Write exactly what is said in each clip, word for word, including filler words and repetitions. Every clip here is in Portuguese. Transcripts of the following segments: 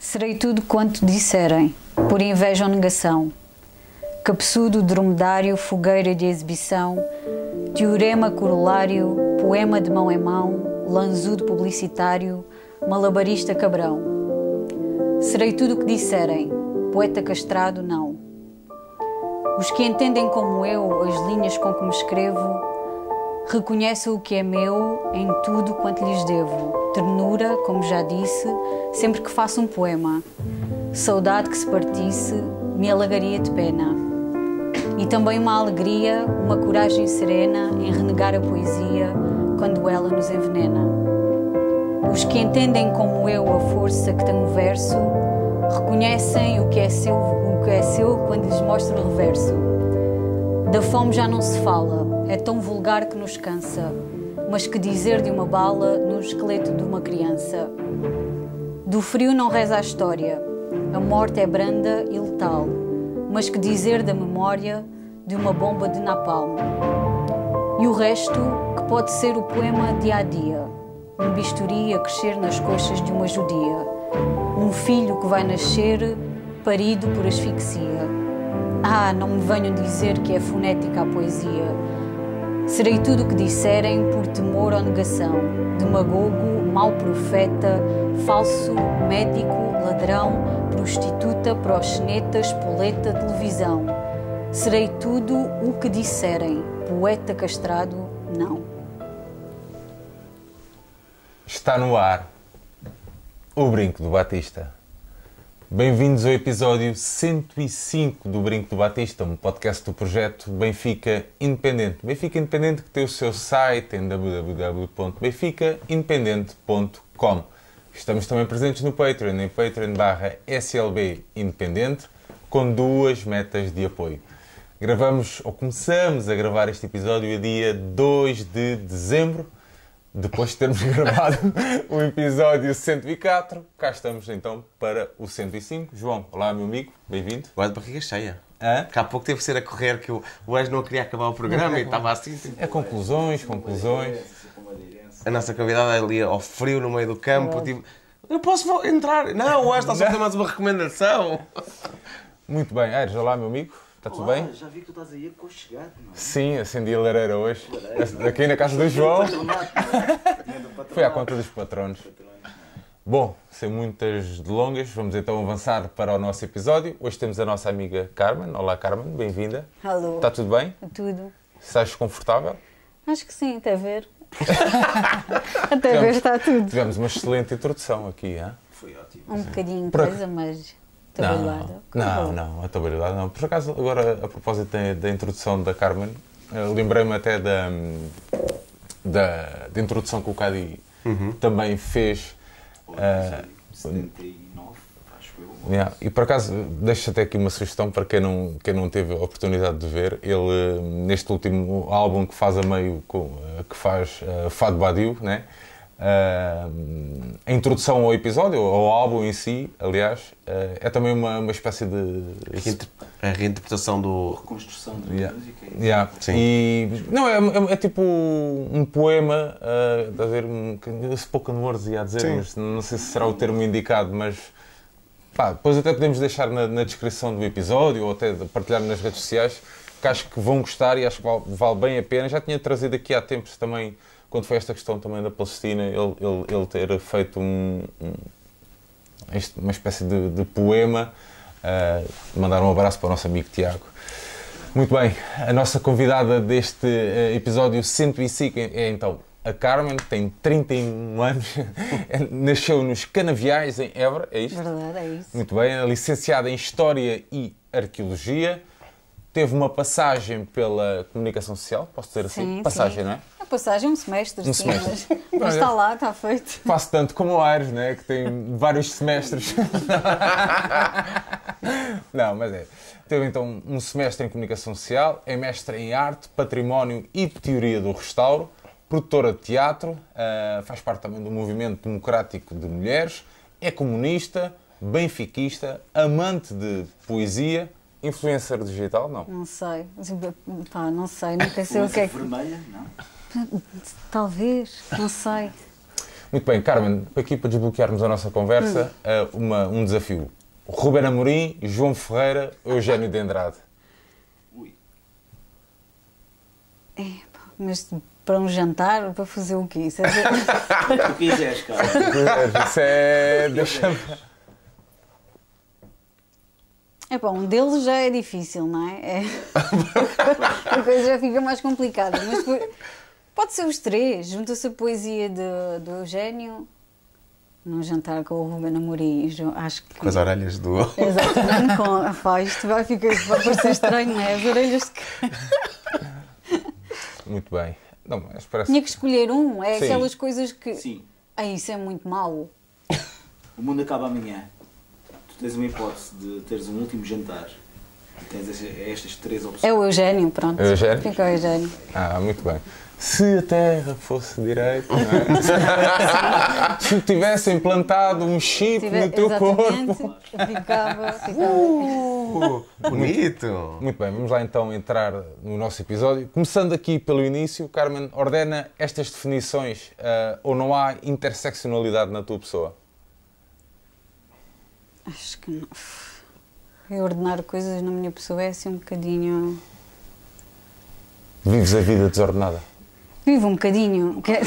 Serei tudo quanto disserem, por inveja ou negação. Capsudo, dromedário, fogueira de exibição, teorema corolário, poema de mão em mão, lanzudo publicitário, malabarista cabrão. Serei tudo o que disserem, poeta castrado, não. Os que entendem como eu as linhas com que me escrevo, reconhecem o que é meu em tudo quanto lhes devo. Ternura, como já disse, sempre que faço um poema. Saudade que se partisse, me alagaria de pena. E também uma alegria, uma coragem serena em renegar a poesia quando ela nos envenena. Os que entendem como eu a força que tem o verso, reconhecem o que é seu, o que é seu quando lhes mostro o reverso. Da fome já não se fala, é tão vulgar que nos cansa, mas que dizer de uma bala no esqueleto de uma criança. Do frio não reza a história, a morte é branda e letal, mas que dizer da memória de uma bomba de napalm. E o resto, que pode ser o poema dia a dia, um bisturi a crescer nas coxas de uma judia, um filho que vai nascer parido por asfixia. Ah, não me venham dizer que é fonética a poesia. Serei tudo o que disserem por temor ou negação, demagogo, mau profeta, falso, médico, ladrão, prostituta, proxeneta, espoleta, televisão. Serei tudo o que disserem, poeta castrado, não. Está no ar o Brinco do Batista. Bem-vindos ao episódio cento e cinco do Brinco do Batista, um podcast do projeto Benfica Independente. Benfica Independente que tem o seu site em w w w ponto benfica independente ponto com. Estamos também presentes no Patreon, em patreon barra S L B Independente, com duas metas de apoio. Gravamos, ou começamos a gravar este episódio a dia dois de dezembro, depois de termos gravado o episódio cento e quatro, cá estamos então para o cento e cinco. João, olá meu amigo, bem-vindo. Agora de barriga cheia. Hã? Que há pouco teve que ser a correr, que o gajo não queria acabar o programa e estava assim. Tipo... É conclusões, conclusões. A nossa convidada ali ao frio no meio do campo, tipo, eu posso entrar? Não, o gajo está só a ter mais uma recomendação. Muito bem, Aires, olá meu amigo. Está tudo bem? Já vi que tu estás aí aconchegado, não é? Sim, acendi a lareira hoje. Aqui na casa do João. Foi à conta dos patronos. Bom, sem muitas delongas, vamos então avançar para o nosso episódio. Hoje temos a nossa amiga Carmen. Olá Carmen, bem-vinda. Alô. Está tudo bem? Tudo. Estás confortável? Acho que sim, até ver. Até ver está tudo. Tivemos uma excelente introdução aqui, hein? Foi ótimo. Um bocadinho Por ac- coisa, mas... Não, não, não, a tabelidade não. Por acaso, agora, a propósito da, da introdução da Carmen, eh, lembrei-me até da, da, da introdução que o Cadi uhum. também fez. Uh, setenta e nove, acho eu. Yeah. E por acaso, deixo até aqui uma sugestão para quem não, quem não teve a oportunidade de ver. Ele, neste último álbum que faz a meio, com, que faz uh, Fado Badiou, né? Uh, a introdução ao episódio, ao álbum em si, aliás, uh, é também uma, uma espécie de... A reinterpretação do... Reconstrução da Yeah. música. Yeah. Sim. E, não, é, é, é tipo um poema, uh, a ver, um, spoken words ia a dizer, Sim. mas não sei se será o termo indicado, mas pá, depois até podemos deixar na, na descrição do episódio ou até partilhar nas redes sociais, que acho que vão gostar e acho que vale, vale bem a pena. Já tinha trazido aqui há tempos também, quando foi esta questão também da Palestina, ele, ele, ele ter feito um, um, uma espécie de, de poema. Uh, mandar um abraço para o nosso amigo Tiago. Muito bem, a nossa convidada deste uh, episódio cento e cinco é então a Carmen, que tem trinta e um anos, nasceu nos Canaviais, em Évora, é isto? Verdade, é isso. Muito bem, é licenciada em História e Arqueologia, teve uma passagem pela Comunicação Social, posso dizer assim? Sim, passagem, sim. não é? A passagem é um semestre, Um sim, semestre. mas, mas está lá, está feito. Faço tanto como o Aires, né? Que tem vários semestres. Não, mas é. Teve então um semestre em Comunicação Social, é mestre em Arte, Património e Teoria do Restauro, produtora de teatro, uh, faz parte também do Movimento Democrático de Mulheres, é comunista, benfiquista, amante de poesia, influencer digital, não? Não sei. Pá, não sei, não sei o que é que... Vermelha, não? Talvez, não sei. Muito bem, Carmen, aqui para desbloquearmos a nossa conversa, hum. uma, um desafio. Ruben Amorim, João Ferreira, Eugénio de Andrade. Ui. É, pá, mas para um jantar, para fazer o quê? Isso é... O que quiseres, cara. Isso é... Deixa-me... É pá, um deles já é difícil, não é? é... A coisa já fica mais complicada. Mas depois... pode ser os três. Junta-se a poesia de, do Eugénio num jantar com o Ruben Amorim. Acho que... Com as orelhas do... Exatamente. Com... Pá, isto vai, ficar... vai parecer estranho, não é? As orelhas de... Muito bem. Não, mas parece... Tinha que escolher um. É Sim. aquelas coisas que... Sim. Ah, isso é muito mau. O mundo acaba amanhã. Tu tens uma hipótese de teres um último jantar. E tens estas três opções. É o Eugénio, pronto. Eugénio? Fica o Eugénio. Ah, muito bem. Se a Terra fosse direita, não é? Se tivessem implantado um chip Tiver, no teu exatamente, corpo... ficava... ficava... Uh, bonito! Muito bem, vamos lá então entrar no nosso episódio. Começando aqui pelo início, Carmen, ordena estas definições, uh, ou não há interseccionalidade na tua pessoa? Acho que não. Eu ordenar coisas na minha pessoa é assim um bocadinho... Vives a vida desordenada? Vivo um bocadinho. Quer...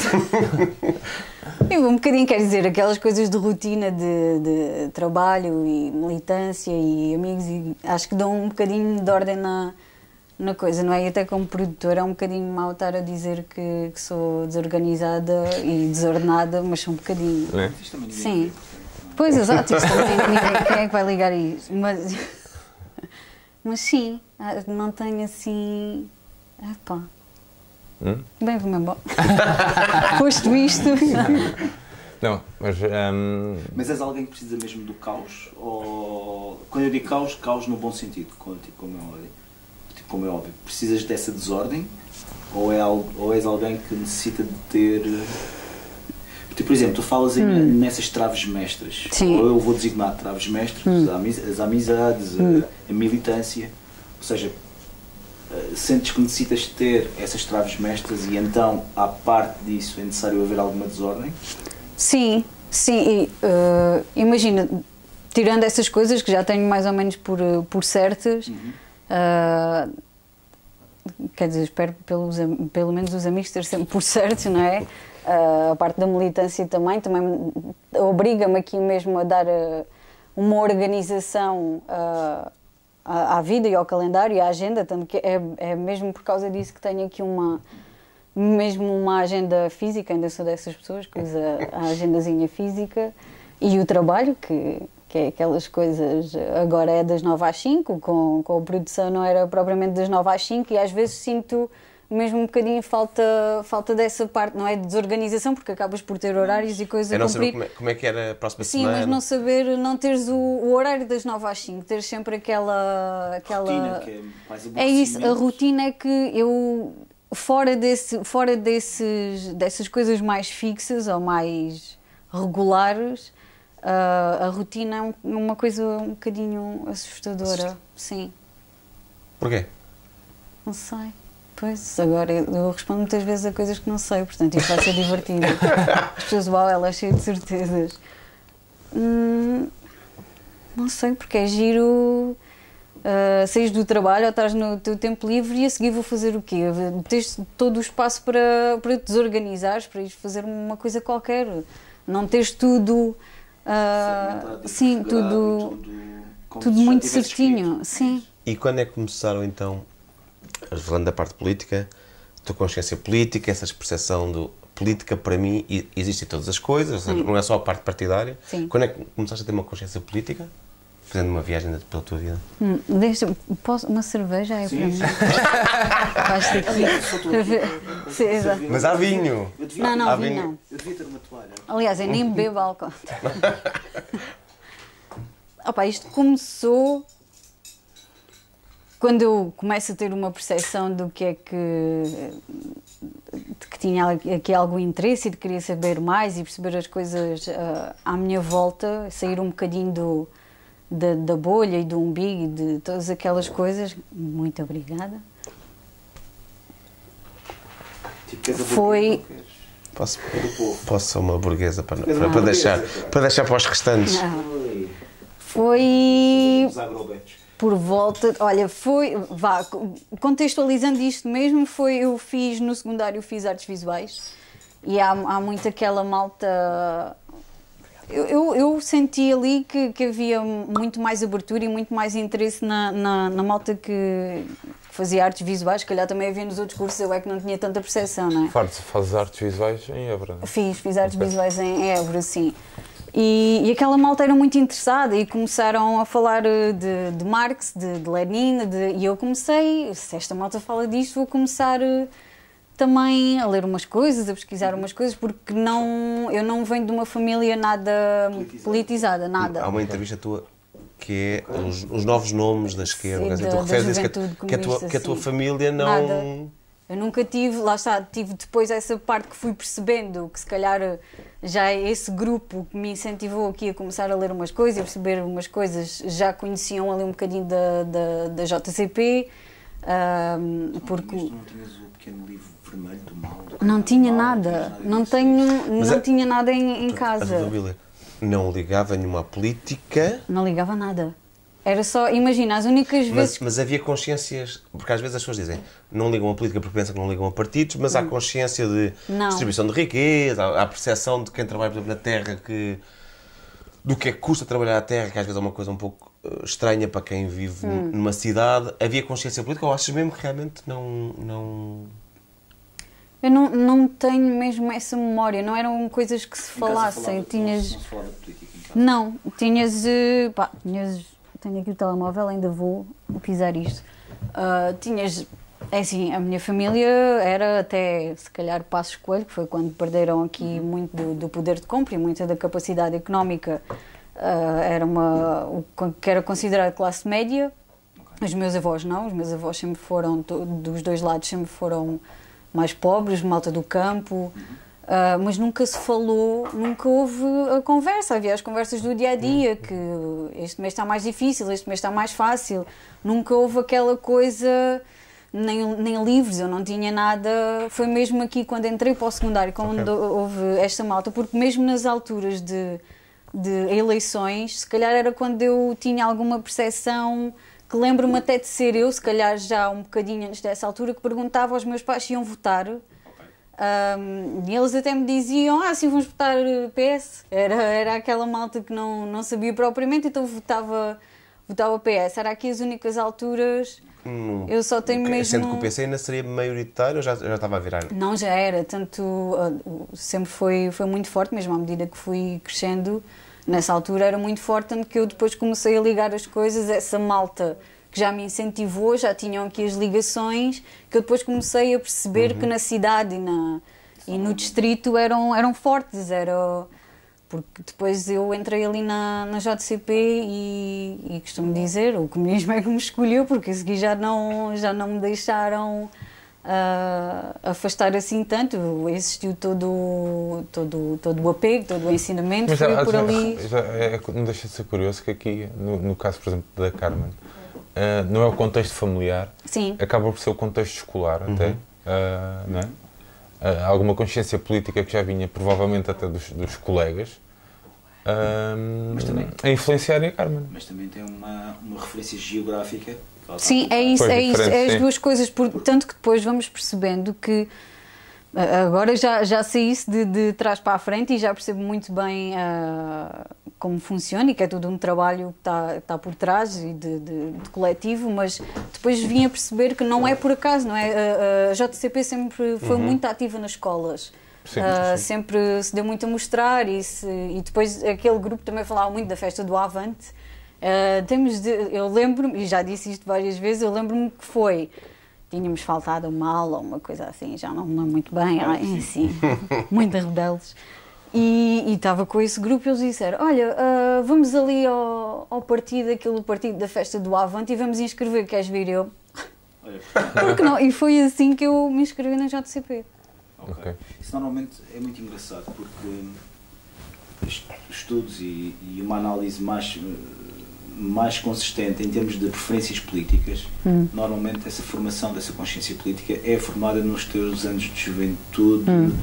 Vivo um bocadinho, quer dizer, aquelas coisas de rotina de, de trabalho e militância e amigos, e acho que dão um bocadinho de ordem na, na coisa, não é? E até como produtora é um bocadinho mau estar a dizer que, que sou desorganizada e desordenada, mas sou um bocadinho. É? Isto também ninguém Sim. vê, portanto, Pois, exato, isto também ninguém, quem é que vai ligar a isso? Mas, mas sim, não tenho assim... Epá. Hum? Bem, vou-me embora. Posto isto... Não, mas... hum, Mas és alguém que precisa mesmo do caos? Ou... Quando eu digo caos, caos no bom sentido, como, tipo, como, é, óbvio, tipo, como é óbvio. Precisas dessa desordem? Ou, é, ou és alguém que necessita de ter... Tipo, por exemplo, tu falas em, hum. nessas traves mestras. Sim. Ou eu vou designar traves mestras, hum. as amizades, hum. a, a militância. Ou seja, sentes que necessitas ter essas traves mestras e então, à parte disso, é necessário haver alguma desordem? Sim, sim. E, uh, imagina, tirando essas coisas que já tenho mais ou menos por, por certas, uhum. uh, quer dizer, espero pelos, pelo menos os amigos ter sempre por certos, não é? Uh, a parte da militância também, também obriga-me aqui mesmo a dar uh, uma organização uh, à, à vida e ao calendário e à agenda, tanto que é, é mesmo por causa disso que tenho aqui uma, mesmo uma agenda física, ainda sou dessas pessoas que usa a agendazinha física, e o trabalho, que, que é aquelas coisas, agora é das nove às cinco, com, com a produção não era propriamente das nove às cinco, e às vezes sinto mesmo um bocadinho falta, falta dessa parte, não é de desorganização, porque acabas por ter horários e coisas é a não cumprir. saber como é, como é que era a próxima Sim, semana. mas não saber, não teres o, o horário das nove às cinco, teres sempre aquela... aquela... Rotina, que é mais É isso, a rotina é que eu, fora, desse, fora desses, dessas coisas mais fixas ou mais regulares, uh, a rotina é um, uma coisa um bocadinho assustadora, sim. Porquê? Não sei. Pois, agora eu respondo muitas vezes a coisas que não sei, portanto isto vai ser divertido. As pessoas, uau, ela é cheia de certezas. Hum, não sei, porque é giro uh, saís do trabalho ou estás no teu tempo livre e a seguir vou fazer o quê? Tens todo o espaço para, para te desorganizares, para ir fazer uma coisa qualquer. Não tres tudo... Uh, sim, tudo, tudo, tudo muito certinho. Sim. E quando é que começaram então... Falando da parte política, a tua consciência política, essa percepção do política, para mim, existem todas as coisas, hum. não é só a parte partidária. Sim. Quando é que começaste a ter uma consciência política, fazendo uma viagem pela tua vida? Hum, deixa, posso, uma cerveja é sim, para mim. Vais ter que vir. Sim, exato. Mas há vinho. Não, não, há vinho vinho não. Eu devia ter uma toalha. Aliás, eu nem bebo álcool. Opa, isto começou... Quando eu começo a ter uma percepção do que é que, de que tinha aqui algum interesse e de querer saber mais e perceber as coisas uh, à minha volta, sair um bocadinho do, da, da bolha e do umbigo e de todas aquelas coisas, muito obrigada. Tipo, queres a Foi... boca, não queres? Posso, do povo. posso ser uma burguesa para, Mas para, uma para, deixar, burguesa, para deixar para os restantes. Oi. Foi Os agrobetos. por volta, olha, foi, vá, contextualizando isto mesmo, foi, eu fiz no secundário, fiz artes visuais e há, há muito aquela malta, eu, eu, eu senti ali que, que havia muito mais abertura e muito mais interesse na, na, na malta que fazia artes visuais, que calhar também havia nos outros cursos, eu é que não tinha tanta percepção, não é? Fazes, fazes artes visuais em Évora, não é? Fiz, fiz artes Ok. visuais em Évora, sim. E, e aquela malta era muito interessada e começaram a falar eh, de, de Marx, de, de Lenin, de, e eu comecei, se esta malta fala disto, vou começar eh, também a ler umas coisas, a pesquisar umas coisas, porque não, eu não venho de uma família nada Politizada. politizada, nada. Há uma entrevista tua que é os, os novos nomes da esquerda. Sim, quer dizer, da- tu da referes a isso, que, juventude a- que a tua, comunista, que a tua sim. família não. Nada. Eu nunca tive, lá está, tive depois essa parte que fui percebendo, que se calhar já esse grupo que me incentivou aqui a começar a ler umas coisas, a perceber umas coisas, já conheciam ali um bocadinho da, da, da J C P, ahm, porque Mas tu não tinhas o pequeno livro vermelho do mal? Do não do tinha mal, nada, tinhas não disso? tenho, Mas não é- tinha nada em, em A tua casa, família não ligava nenhuma à política. não ligava a nada. Era só, imagina, as únicas Mas, vezes mas havia consciências, porque às vezes as pessoas dizem não ligam a política porque pensam que não ligam a partidos, mas há consciência de Não. distribuição de riqueza, há a percepção de quem trabalha, por exemplo, na terra, que, do que é que custa trabalhar a terra, que às vezes é uma coisa um pouco eh, estranha para quem vive numa cidade. Havia consciência política ou achas mesmo que realmente não... não... eu não, não tenho mesmo essa memória, não eram coisas que se Em casa falassem, falava- tinhas... Não se falava de política em casa. Não, tinhas, eh, pá, tinhas, tenho aqui o telemóvel, ainda vou pisar isto. Ah, tinhas, é assim, a minha família era até, se calhar, Passos Coelho, que foi quando perderam aqui muito do, do poder de compra e muita da capacidade económica, ah, era uma, o que era considerado classe média. Os meus avós não, os meus avós sempre foram, to- dos dois lados, sempre foram mais pobres, malta do campo. Uh, mas nunca se falou, nunca houve a conversa, havia as conversas do dia a dia, que este mês está mais difícil, este mês está mais fácil, nunca houve aquela coisa, nem, nem livros, eu não tinha nada, foi mesmo aqui quando entrei para o secundário, quando Ok. houve esta malta, porque mesmo nas alturas de, de eleições, se calhar era quando eu tinha alguma percepção, que lembro-me até de ser eu, se calhar já um bocadinho antes dessa altura, que perguntava aos meus pais se iam votar. Um, e eles até me diziam, ah, sim, vamos votar P S. Era, era aquela malta que não, não sabia propriamente, então votava, votava P S. Era aqui as únicas alturas. Hum, Eu só tenho ok, mesmo... Sendo que o P C ainda seria maioritário ou já, já estava a virar? Não, já era. Tanto, uh, sempre foi, foi muito forte, mesmo à medida que fui crescendo. Nessa altura era muito forte, tanto que eu depois comecei a ligar as coisas. Essa malta que já me incentivou, já tinham aqui as ligações, que eu depois comecei a perceber que na cidade e, na, e no distrito eram, eram fortes, era, porque depois eu entrei ali na, na J C P e, e costumo dizer, o comunismo é que me escolheu, porque a seguir já não, já não me deixaram uh, afastar assim tanto, existiu todo, todo, todo o apego, todo o ensinamento, Mas foi já, por já- ali... já é- não deixa de ser curioso que aqui, no, no caso, por exemplo, da Carmen, ah, não é o contexto familiar, Sim. acaba por ser o contexto escolar até, ah, não é? Ah, alguma consciência política que já vinha, provavelmente até dos, dos colegas, ah, Mas também- a influenciarem a Carmen. Mas também tem uma, uma referência geográfica. que ela está Sim, a é isso, Pois, é isso, diferente, é as sim. duas coisas, por, tanto que depois vamos percebendo que ah, agora já, já sei isso de, de trás para a frente e já percebo muito bem ah, como funciona e que é tudo um trabalho que está, está por trás e de, de- de coletivo, mas depois vim a perceber que não é por acaso, não é? A, a J C P sempre foi muito ativa nas escolas. Sim, Ah, sim. sempre se deu muito a mostrar e, se- e depois aquele grupo também falava muito da festa do Avante. Ah, temos de, eu lembro-me, e já disse isto várias vezes, eu lembro-me que foi, tínhamos faltado uma aula, uma coisa assim, já não me lembro muito bem, ai, assim, muito rebeldes. E e estava com esse grupo e eles disseram, olha, ah, vamos ali ao, ao partido, aquele partido da festa do Avante e vamos inscrever, queres vir? Eu, Olha, porque não? E foi assim que eu me inscrevi na J C P. ok. Ok. Isso normalmente é muito engraçado porque est- estudos e, e uma análise mais, eh, mais consistente em termos de preferências políticas, normalmente essa formação dessa consciência política é formada nos teus anos de juventude,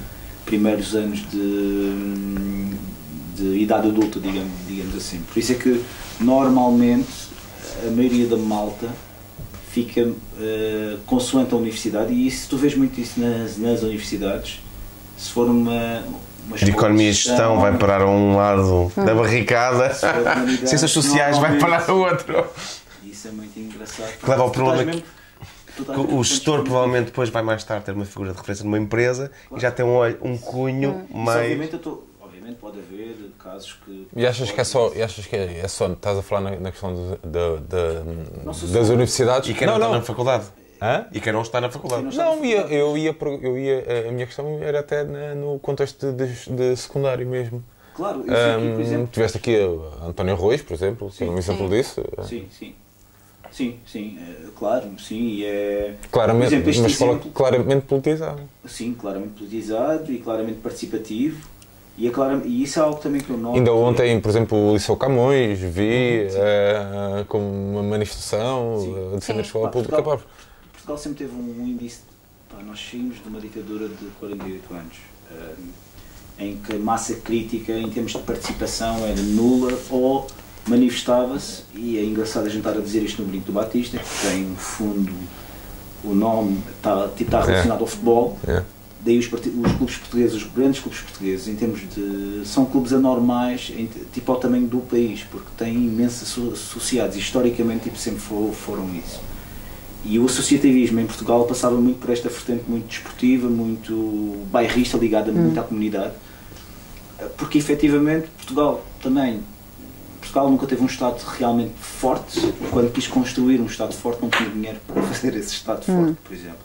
primeiros anos de, de idade adulta, digamos, digamos assim. Por isso é que normalmente a maioria da malta fica uh, consoante a universidade, e isso tu vês muito isso nas, nas universidades. Se for uma, uma de economia e gestão vai parar a um lado hum. da barricada, ciências sociais vai parar o outro. Isso é muito engraçado. Que leva ao problema que, que o gestor provavelmente depois vai mais tarde ter uma figura de referência numa empresa, claro, e já tem um, olho, um cunho hum. mais... Obviamente, eu tô, obviamente pode haver casos que... E achas que é só, e achas que é, é só, estás a falar na, na questão de, de, de, das universidades? E quem não, não está na faculdade? Hã? E quem não está na faculdade? Não, não ia, eu, ia, eu ia, a minha questão era até na, no contexto de, de, de secundário mesmo. Claro, isso aqui, por exemplo... Um, tiveste aqui a António Ruiz, por exemplo, que é um exemplo disso. Sim, sim. Sim, sim, é, claro, sim, e é... Claramente, exemplo, uma escola exemplo, claramente politizada. Sim, claramente politizado e claramente participativo. E, é claro, e isso é algo também que eu noto. Ainda ontem, por exemplo, o Liceu Camões, vi uh, como uma manifestação sim. a defender a escola pública. Portugal, Portugal sempre teve um índice, pá, nós saímos de uma ditadura de quarenta e oito anos, uh, em que a massa crítica em termos de participação era nula ou manifestava-se, e é engraçado a gente estar a dizer isto no Brinco do Batista, que tem no fundo o nome, está, está relacionado é. ao futebol. É. Daí os, os clubes portugueses, os grandes clubes portugueses, em termos de... são clubes anormais, em, tipo ao tamanho do país, porque têm imensos associados, e historicamente tipo, sempre for, foram isso. E o associativismo em Portugal passava muito por esta vertente muito desportiva, muito bairrista, ligada hum. muito à comunidade, porque efetivamente Portugal também... Portugal nunca teve um Estado realmente forte, e quando quis construir um Estado forte não tinha dinheiro para fazer esse Estado hum. forte, por exemplo.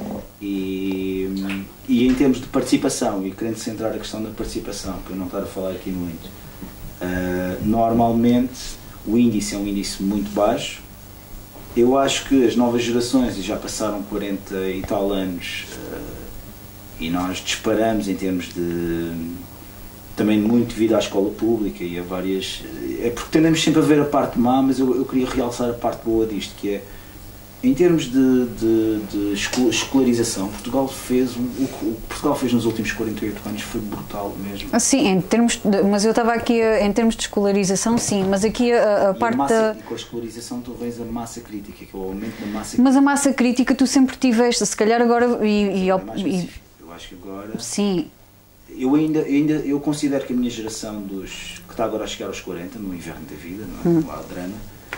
E, e em termos de participação, e querendo centrar a questão da participação, para não estar a falar aqui muito, uh, normalmente o índice é um índice muito baixo. Eu acho que as novas gerações, e já passaram quarenta e tal anos, uh, e nós disparamos em termos de... também muito devido à escola pública e a várias... É porque tendemos sempre a ver a parte má, mas eu, eu queria realçar a parte boa disto, que é, em termos de, de, de escolarização, Portugal fez, um, o que Portugal fez nos últimos quarenta e oito anos foi brutal mesmo. Sim, em termos de, mas eu estava aqui, a, em termos de escolarização, sim, mas aqui a, a e parte a massa, da... E com a escolarização tu vês a massa crítica, que é o aumento da massa crítica. Mas a massa crítica tu sempre tiveste, se calhar agora... E, e, é mais e, eu acho que agora... Sim. Eu ainda, ainda eu considero que a minha geração dos que está agora a chegar aos quarenta, no inverno da vida, não é? Hum. Lá a drama,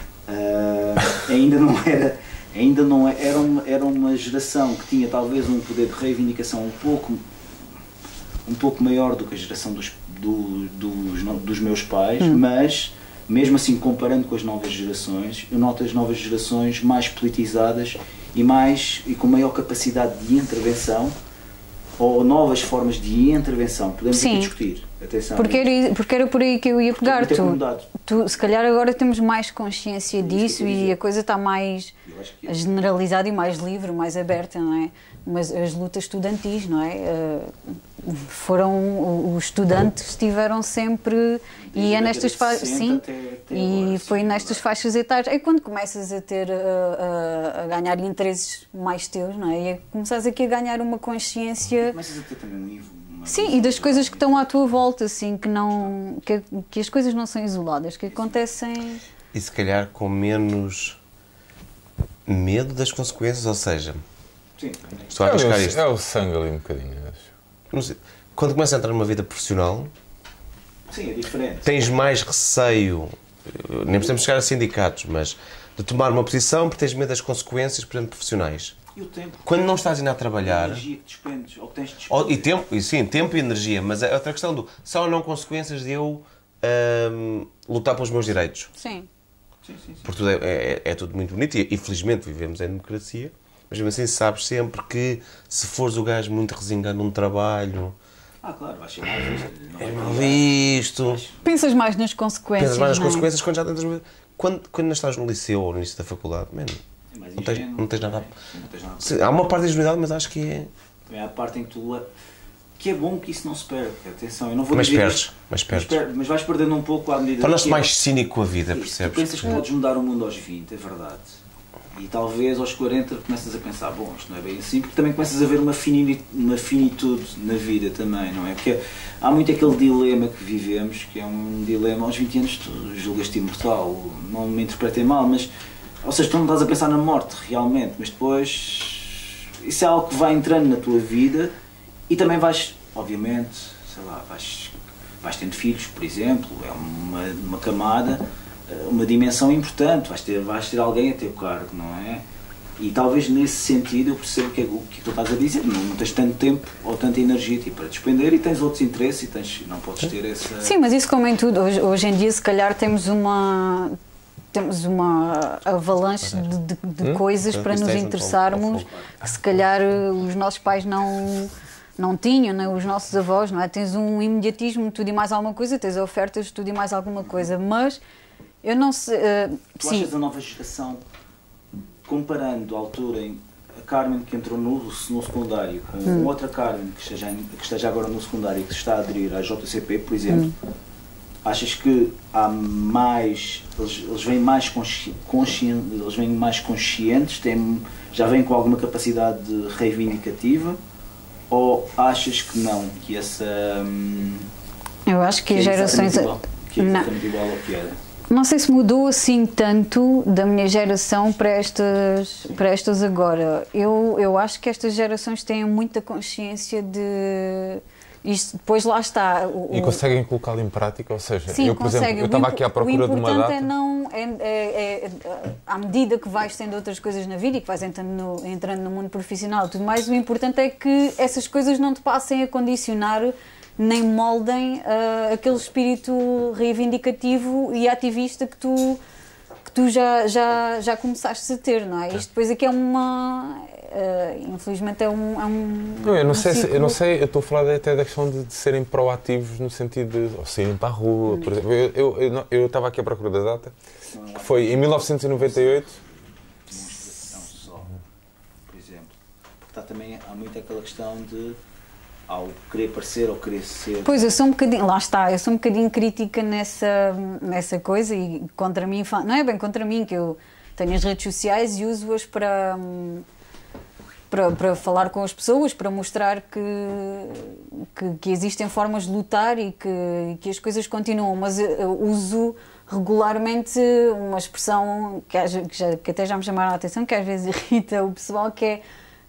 uh, ainda não era... Ainda não é, era, uma, era uma geração que tinha talvez um poder de reivindicação um pouco, um pouco maior do que a geração dos, do, dos, dos meus pais, hum. mas mesmo assim comparando com as novas gerações, eu noto as novas gerações mais politizadas e, mais, e com maior capacidade de intervenção, ou novas formas de intervenção, podemos aqui discutir. Atenção, porque, era, porque era por aí que eu ia pegar. Tu, tu, tu, se calhar agora temos mais consciência disso e a coisa está mais generalizada e mais livre, mais aberta, não é? Mas as lutas estudantis, não é? Uh, foram, os estudantes estiveram sempre, e é nestas faixas, sim, até, até e agora, foi sim, nestas agora. faixas etárias, é quando começas a ter, a, a, a ganhar interesses mais teus, não é? E é, começas aqui a ganhar uma consciência... Começas a ter também um livro. Sim, e das coisas que estão à tua volta, assim, que, não, que, que as coisas não são isoladas, que acontecem... E se calhar com menos medo das consequências, ou seja... Sim, estou a arriscar é, isto. É o sangue ali um bocadinho, acho. Não sei, quando começas a entrar numa vida profissional... Sim, é diferente. Tens mais receio, nem precisamos chegar a sindicatos, mas de tomar uma posição porque tens medo das consequências, por exemplo, profissionais. E o tempo? Quando não estás ainda a trabalhar... A energia que despendes, ou que tens de despender. E tempo, e sim, tempo e energia, mas é outra questão do... São ou não consequências de eu hum, lutar pelos meus direitos? Sim. Sim, sim, sim. Porque tudo é, é, é tudo muito bonito e, e felizmente vivemos em democracia, mas mesmo assim sabes sempre que se fores o gajo muito resingado num trabalho... Ah, claro, vais ser mal visto. É mal visto. Pensas mais nas consequências, Pensas mais nas não é? consequências quando já tens... Quando, quando ainda estás no liceu ou no início da faculdade, man, é mais não, tens, ingênuo, não tens nada... é, não tens nada Sim, há uma parte de ingenuidade, mas acho que é... Também há a parte em que tu... Que é bom que isso não se perca. Atenção, eu não vou mas dizer... Perdes, mas perdes. Mas, per... mas vais perdendo um pouco à medida... Tornas-te que mais é... cínico com a vida, percebes? Tu pensas que podes mudar o mundo aos vinte, é verdade. E talvez aos quarenta começas a pensar, bom, isto não é bem assim, porque também começas a ver uma, fini, uma finitude na vida também, não é? Porque há muito aquele dilema que vivemos, que é um dilema, aos vinte anos tu julgas-te imortal, não me interpretem mal, mas, ou seja, tu não estás a pensar na morte realmente, mas depois isso é algo que vai entrando na tua vida e também vais, obviamente, sei lá, vais, vais tendo filhos, por exemplo, é uma, uma camada, uma dimensão importante, vais ter, vais ter alguém a teu cargo, não é? E talvez nesse sentido eu percebo que é, o que tu estás a dizer, não, não tens tanto tempo ou tanta energia tipo, para despender e tens outros interesses e tens, não podes ter essa... Sim, mas isso como em tudo, hoje, hoje em dia se calhar temos uma, temos uma avalanche de, de, de hum? coisas para nos interessarmos que se calhar os nossos pais não... não tinham, nem os nossos avós, não é? Tens um imediatismo, tudo e mais alguma coisa, tens ofertas de tudo e mais alguma coisa, mas eu não sei... Uh, tu sim. achas a nova geração, comparando a altura em a Carmen que entrou no, no secundário com hum. outra Carmen que esteja, que esteja agora no secundário e que se está a aderir à J C P, por exemplo, hum. achas que há mais... eles, eles vêm mais consci, conscientes, eles vêm mais conscientes, têm, já vêm com alguma capacidade reivindicativa? Ou achas que não, que essa... Hum, eu acho que, que as gerações... Igual, que é exatamente igual ao que era. Não sei se mudou assim tanto da minha geração para estas, para estas agora. Eu, eu acho que estas gerações têm muita consciência de... Isto, depois lá está. O, e conseguem colocá-lo em prática? Ou seja, sim, eu, por conseguem. exemplo, eu estava aqui à procura de uma data... O importante é não... É, é, é, à medida que vais tendo outras coisas na vida e que vais entrando no, entrando no mundo profissional e tudo mais, o importante é que essas coisas não te passem a condicionar nem moldem uh, aquele espírito reivindicativo e ativista que tu, que tu já, já, já começaste a ter, não é? Isto depois aqui é uma... Uh, infelizmente é um, é um não, eu não um sei, ciclo... eu não sei, eu estou a falar até da questão de, de serem proativos no sentido de ou saírem para a rua, por exemplo. Eu, eu, eu, eu estava aqui à procura da data, que foi em mil novecentos e noventa e oito. Demonstração só, por exemplo. Porque está também, há muito aquela questão de ao querer parecer ou querer ser. Pois, eu sou um bocadinho, lá está, eu sou um bocadinho crítica nessa, nessa coisa e contra mim, não é bem contra mim, que eu tenho as redes sociais e uso-as para... Para, para falar com as pessoas, para mostrar que, que, que existem formas de lutar e que, que as coisas continuam, mas eu uso regularmente uma expressão que, que, já, que até já me chamaram a atenção, que às vezes irrita o pessoal, que é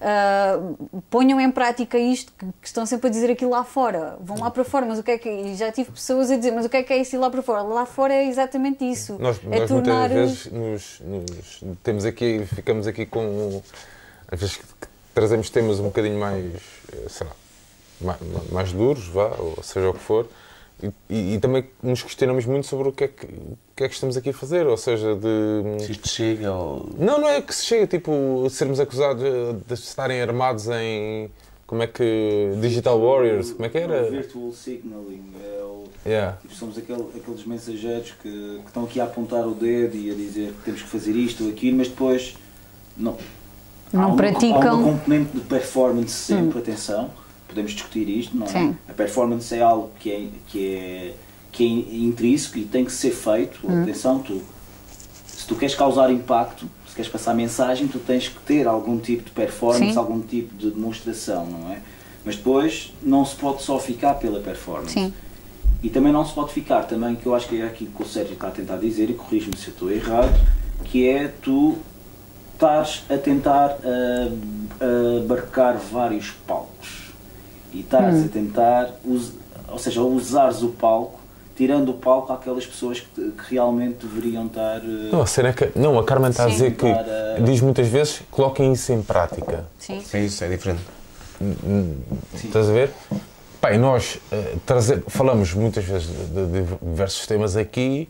uh, ponham em prática isto, que, que estão sempre a dizer aquilo lá fora, vão lá para fora, mas o que é que... E já tive pessoas a dizer, mas o que é que é isso ir lá para fora? Lá fora é exatamente isso. Nós, é nós tornar... muitas vezes nos, nos, temos aqui, ficamos aqui com... Às vezes trazemos temas um bocadinho mais, sei lá, mais, mais duros, vá, ou seja o que for, e, e, e também nos questionamos muito sobre o que, é que, o que é que estamos aqui a fazer, ou seja, de... Se isto chega ou... Não, não é que se chega, tipo, sermos acusados de estarem armados em, como é que, Digital Warriors, como é que era? Virtual signaling, é o, yeah. tipo, somos aquele, aqueles mensageiros que, que estão aqui a apontar o dedo e a dizer que temos que fazer isto ou aquilo, mas depois não... Não há uma, praticam. Há uma componente de performance sempre, hum. atenção, podemos discutir isto, não é? Sim. A performance é algo que é, que é, que é intrínseco e tem que ser feito, hum. atenção, tu, se tu queres causar impacto, se queres passar mensagem, tu tens que ter algum tipo de performance, Sim. algum tipo de demonstração, não é? Mas depois não se pode só ficar pela performance. Sim. E também não se pode ficar, também, que eu acho que é aquilo que o Sérgio está a tentar dizer, e corrijo-me se eu estou errado, que é tu estás a tentar uh, abarcar vários palcos e estás hum. a tentar, us, ou seja, usares o palco, tirando o palco àquelas pessoas que, que realmente deveriam estar... Uh, não, a cena é que, não, a Carmen está Sim. a dizer que, a... diz muitas vezes, coloquem isso em prática. Sim. É isso, é diferente. Sim. Estás a ver? Pai, nós uh, trazer, falamos muitas vezes de, de diversos temas aqui.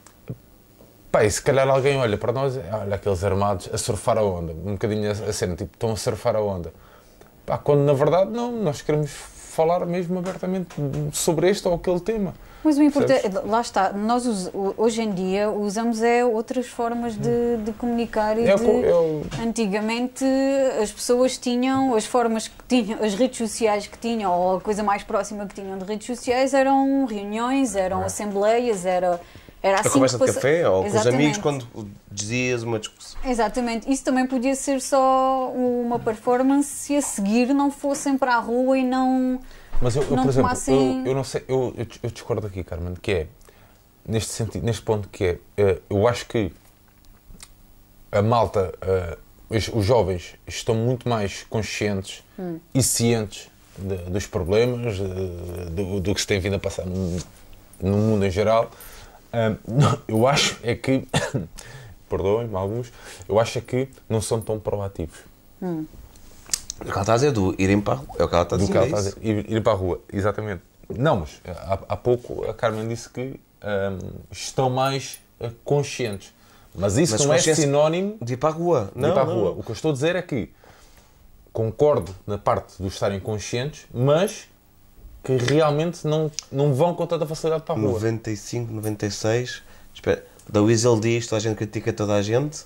Pá, e se calhar alguém olha para nós, olha aqueles armados a surfar a onda, um bocadinho a cena, tipo, estão a surfar a onda. Pá, quando na verdade não, nós queremos falar mesmo abertamente sobre este ou aquele tema. Mas o importante, lá está, nós hoje em dia usamos é outras formas de, de comunicar e eu, de, eu... antigamente as pessoas tinham, as formas que tinham, as redes sociais que tinham, ou a coisa mais próxima que tinham de redes sociais eram reuniões, eram é. assembleias, era... Era A assim conversa que de passa- café ou com os Exatamente. amigos quando dizias uma discussão. Exatamente. Isso também podia ser só uma performance se a seguir não fossem para a rua e não... Mas eu, eu não por exemplo, tomassem- eu, eu não sei, eu, eu, eu discordo aqui, Carmen, que é, neste sentido, neste ponto que é, eh, eu acho que a malta, eh, os, os jovens estão muito mais conscientes Hum. e cientes de- dos problemas, de- do, do que se tem vindo a passar no, no mundo em geral. Ah, não, eu acho é que, perdoem-me alguns, eu acho é que não são tão proativos. O que ela está a dizer, do irem para a rua. É o que ela está a Do dizer. que ela é está a isso. dizer, ir, ir para a rua, exatamente. Não, mas há, há pouco a Carmen disse que ahm, estão mais ah, conscientes. Mas isso Mas não é consciência- sinónimo De ir para a rua. de Não, ir para a não. rua. O que eu estou a dizer é que concordo na parte de estarem conscientes, mas que realmente não, não vão com tanta facilidade para a rua. noventa e cinco, noventa e seis. Espera, da Weasel diz, toda a gente critica toda a gente,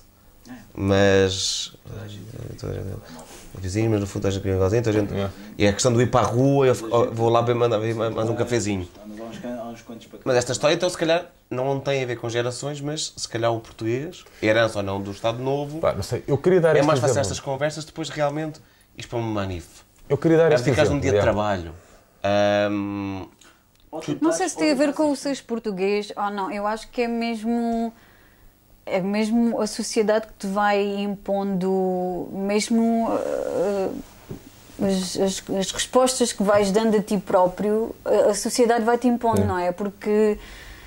mas. Toda a gente. Vizinho, mas no fundo toda a gente critica toda a gente. Toda a gente É. E a questão do ir para a rua, eu oh, vou lá beber mandar beber mais um cafezinho. Mas há uns, há uns quantos para cá. Mas esta história, então, se calhar, não tem a ver com gerações, mas se calhar o português, herança ou não do Estado Novo, Pá, não sei, eu queria dar é este mais fácil exemplo. estas conversas depois realmente isto para uma manif. Eu queria dar É este dedicar exemplo. um dia de yeah. trabalho. Ahm, Ou tu Não estás- sei se ou tem a tu ver estás- com o seres português ou não. Eu acho que é mesmo... É mesmo a sociedade que te vai impondo... Mesmo... uh, as, as, as respostas que vais dando a ti próprio, a, a sociedade vai-te impondo, Sim. não é? Porque...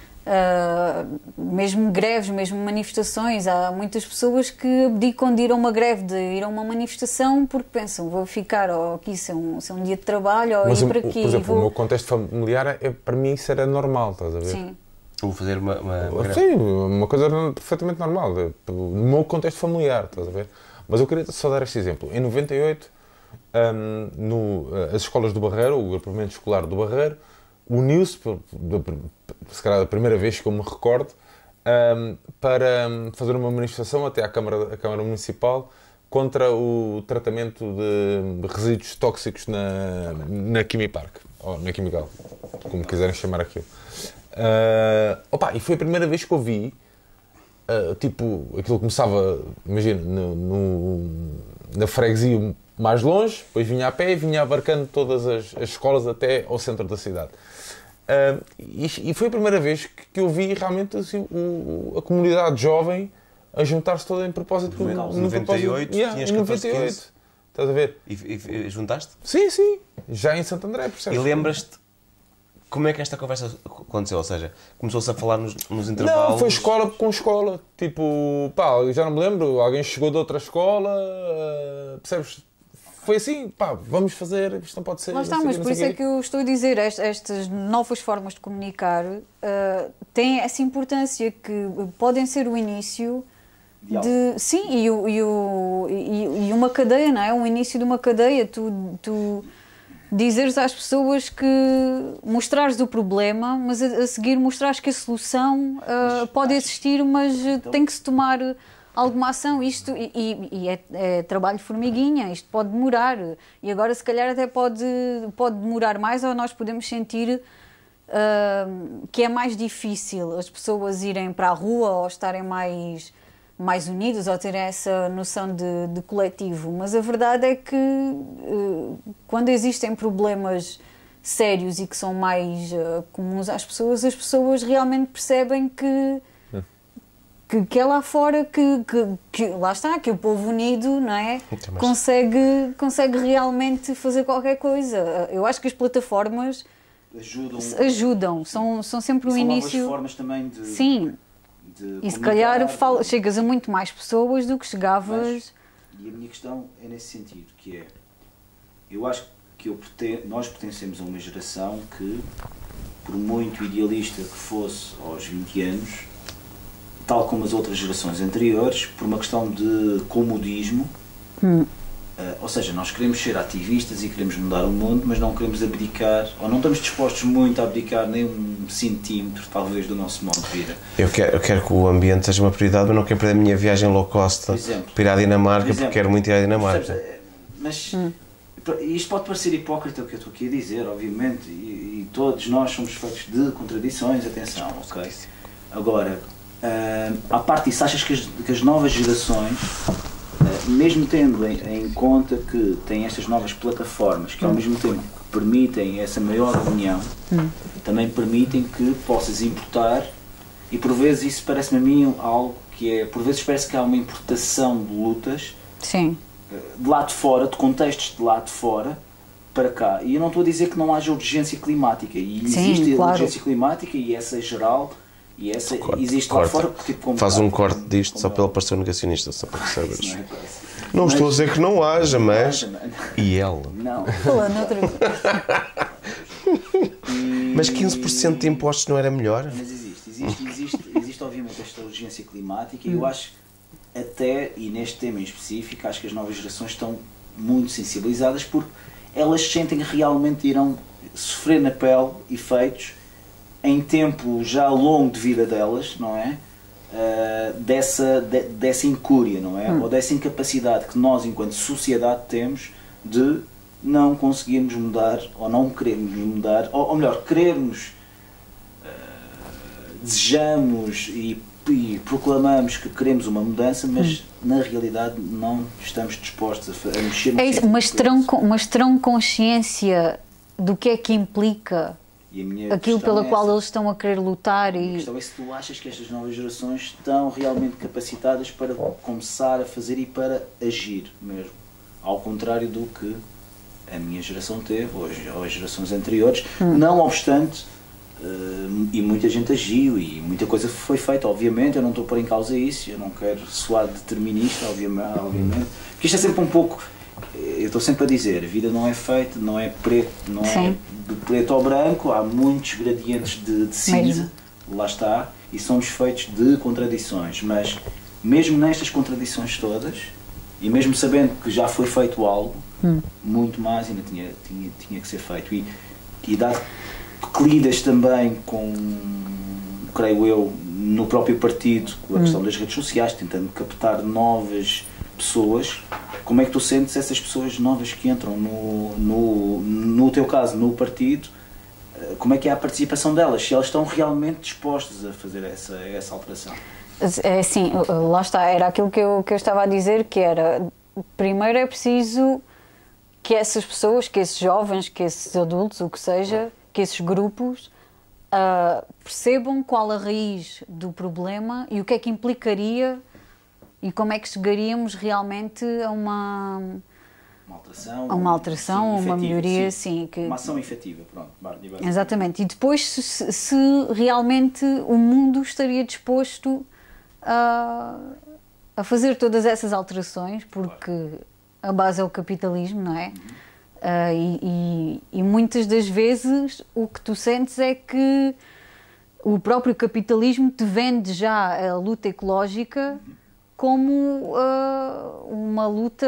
Uh, mesmo greves, mesmo manifestações, há muitas pessoas que abdicam de ir a uma greve, de ir a uma manifestação porque pensam, vou ficar ou aqui se é um, se é um dia de trabalho ou Mas, ir o- para o- aqui. por exemplo, vou... o meu contexto familiar, é, para mim isso era normal, estás a ver? Sim. vou fazer uma. uma, uma greve. Sim, uma coisa perfeitamente normal, no meu contexto familiar, estás a ver? Mas eu queria só dar este exemplo. Em noventa e oito, hum, no, as escolas do Barreiro, o agrupamento escolar do Barreiro, uniu-se, por- da- se calhar da primeira vez que eu me recordo, hum, para hum, fazer uma manifestação até à Câmara, à Câmara Municipal contra o tratamento de, de resíduos tóxicos na, na Quimipark, ou na Quimical, como quiserem chamar aquilo. Uh, opa, e foi a primeira vez que eu vi, uh, tipo, aquilo começava, imagina, no, no- na freguesia mais longe, depois vinha a pé e vinha abarcando todas as, as escolas até ao centro da cidade. Uh, e, e foi a primeira vez que, que eu vi realmente assim, o, a comunidade jovem a juntar-se toda em propósito. Em no noventa e oito, propósito- yeah, tinhas em catorze, noventa e oito. Estás a ver? E, e- e juntaste? Sim, sim, já em Santo André, percebes? E lembras-te como é que esta conversa aconteceu? Ou seja, começou-se a falar nos, nos intervalos? Não, foi escola com escola. Tipo, pá, eu já não me lembro, alguém chegou de outra escola, uh, percebes? Foi assim, pá, vamos fazer, isto não pode ser. Lá está, não sei mas quê, não por sei isso é que eu estou a dizer, est- estas novas formas de comunicar uh, têm essa importância que podem ser o início De algo. de... Sim, e, o, e, o, e, e uma cadeia, não é? O início de uma cadeia, tu... tu dizeres às pessoas que mostrares o problema, mas a, a seguir mostrares que a solução uh, pode existir, mas uh, Então- tem que se tomar alguma ação. Isto e, e- e é, é trabalho de formiguinha, isto pode demorar e agora se calhar até pode, pode demorar mais ou nós podemos sentir uh, que é mais difícil as pessoas irem para a rua ou estarem mais mais unidos ou terem essa noção de, de coletivo, mas a verdade é que uh, quando existem problemas sérios e que são mais uh, comuns às pessoas, as pessoas realmente percebem que que, que é lá fora que, que, que lá está, que o povo unido, não é? Muito mais. consegue, consegue realmente fazer qualquer coisa. Eu acho que as plataformas Ajudam. ajudam, são, são sempre o São novas início. formas também de. Sim, de e se comunicar, calhar de- fala- chegas a muito mais pessoas do que chegavas. Mas- E a minha questão é nesse sentido, que é, eu acho que eu perten- nós pertencemos a uma geração que, por muito idealista que fosse aos vinte anos, tal como as outras gerações anteriores, por uma questão de comodismo, Hum. eh, ou seja, nós queremos ser ativistas e queremos mudar o mundo, mas não queremos abdicar, ou não estamos dispostos muito a abdicar nem um centímetro, talvez, do nosso modo de vida. Eu quero, eu quero que o ambiente seja uma prioridade, mas não quero perder a minha viagem low cost Por exemplo. para ir à Dinamarca, Por exemplo. porque quero muito ir à Dinamarca. Percebes? Eh, Mas isto pode parecer hipócrita o que eu estou aqui a dizer, obviamente, e, e todos nós somos feitos de contradições, atenção, ok? Agora, uh, à parte disso, achas que as, que as novas gerações, uh, mesmo tendo em, em conta que têm estas novas plataformas, que ao mesmo tempo permitem essa maior união, hum. também permitem que possas importar, e por vezes isso parece-me a mim algo que é, por vezes parece que há uma importação de lutas, sim, de lá de fora, de contextos de lá de fora, para cá. E eu não estou a dizer que não haja urgência climática, e sim, existe claro. urgência climática, e essa é geral, e essa corte, existe corta. lá fora. Tipo, como Faz está, um corte como, disto como só é. pelo parecer negacionista, só para que saibas. Não, é, Não mas, estou a dizer que não haja, mas... não, E ela? não. Falando outra vez. E... Mas quinze por cento de impostos não era melhor? Mas existe, existe, existe, existe obviamente esta urgência climática, e eu acho até, e neste tema em específico, acho que as novas gerações estão muito sensibilizadas, porque elas sentem que realmente irão sofrer na pele efeitos em tempo já longo de vida delas, não é? Uh, dessa, de, dessa incúria, não é? Hum. Ou dessa incapacidade que nós, enquanto sociedade, temos de não conseguirmos mudar, ou não queremos mudar, ou, ou melhor, queremos, uh, desejamos e, e proclamamos que queremos uma mudança, mas hum. na realidade não estamos dispostos a, a mexer no é isso, mas terão, mas terão consciência do que é que implica aquilo pela é qual essa. Eles estão a querer lutar. E... A questão é se tu achas que estas novas gerações estão realmente capacitadas para começar a fazer e para agir mesmo, ao contrário do que a minha geração teve, ou as, ou as gerações anteriores, hum. não obstante, uh, e muita gente agiu e muita coisa foi feita, obviamente, eu não estou a pôr em causa isso, eu não quero soar determinista, obviamente, obviamente, porque isto é sempre um pouco, eu estou sempre a dizer, a vida não é feita, não é preto, não Sim. é de preto ou branco, há muitos gradientes de, de cinza, mesmo. Lá está, e somos feitos de contradições, mas mesmo nestas contradições todas, e mesmo sabendo que já foi feito algo, hum. muito mais ainda tinha, tinha, tinha que ser feito. E, e dado que lidas também com, creio eu, no próprio partido, com a hum. questão das redes sociais, tentando captar novas pessoas, como é que tu sentes essas pessoas novas que entram no, no, no teu caso, no partido, como é que é a participação delas, se elas estão realmente dispostas a fazer essa, essa alteração? É assim, lá está, era aquilo que eu, que eu estava a dizer, que era, primeiro é preciso que essas pessoas, que esses jovens, que esses adultos, o que seja, que esses grupos uh, percebam qual a raiz do problema e o que é que implicaria e como é que chegaríamos realmente a uma... Uma alteração, a uma, alteração, sim, uma efetiva, melhoria, sim. sim que... Uma ação efetiva, pronto. Exatamente, e depois se, se realmente o mundo estaria disposto a, a fazer todas essas alterações, porque a base é o capitalismo, não é? Uhum. Uh, e, e, e muitas das vezes o que tu sentes é que o próprio capitalismo te vende já a luta ecológica uhum. como uh, uma luta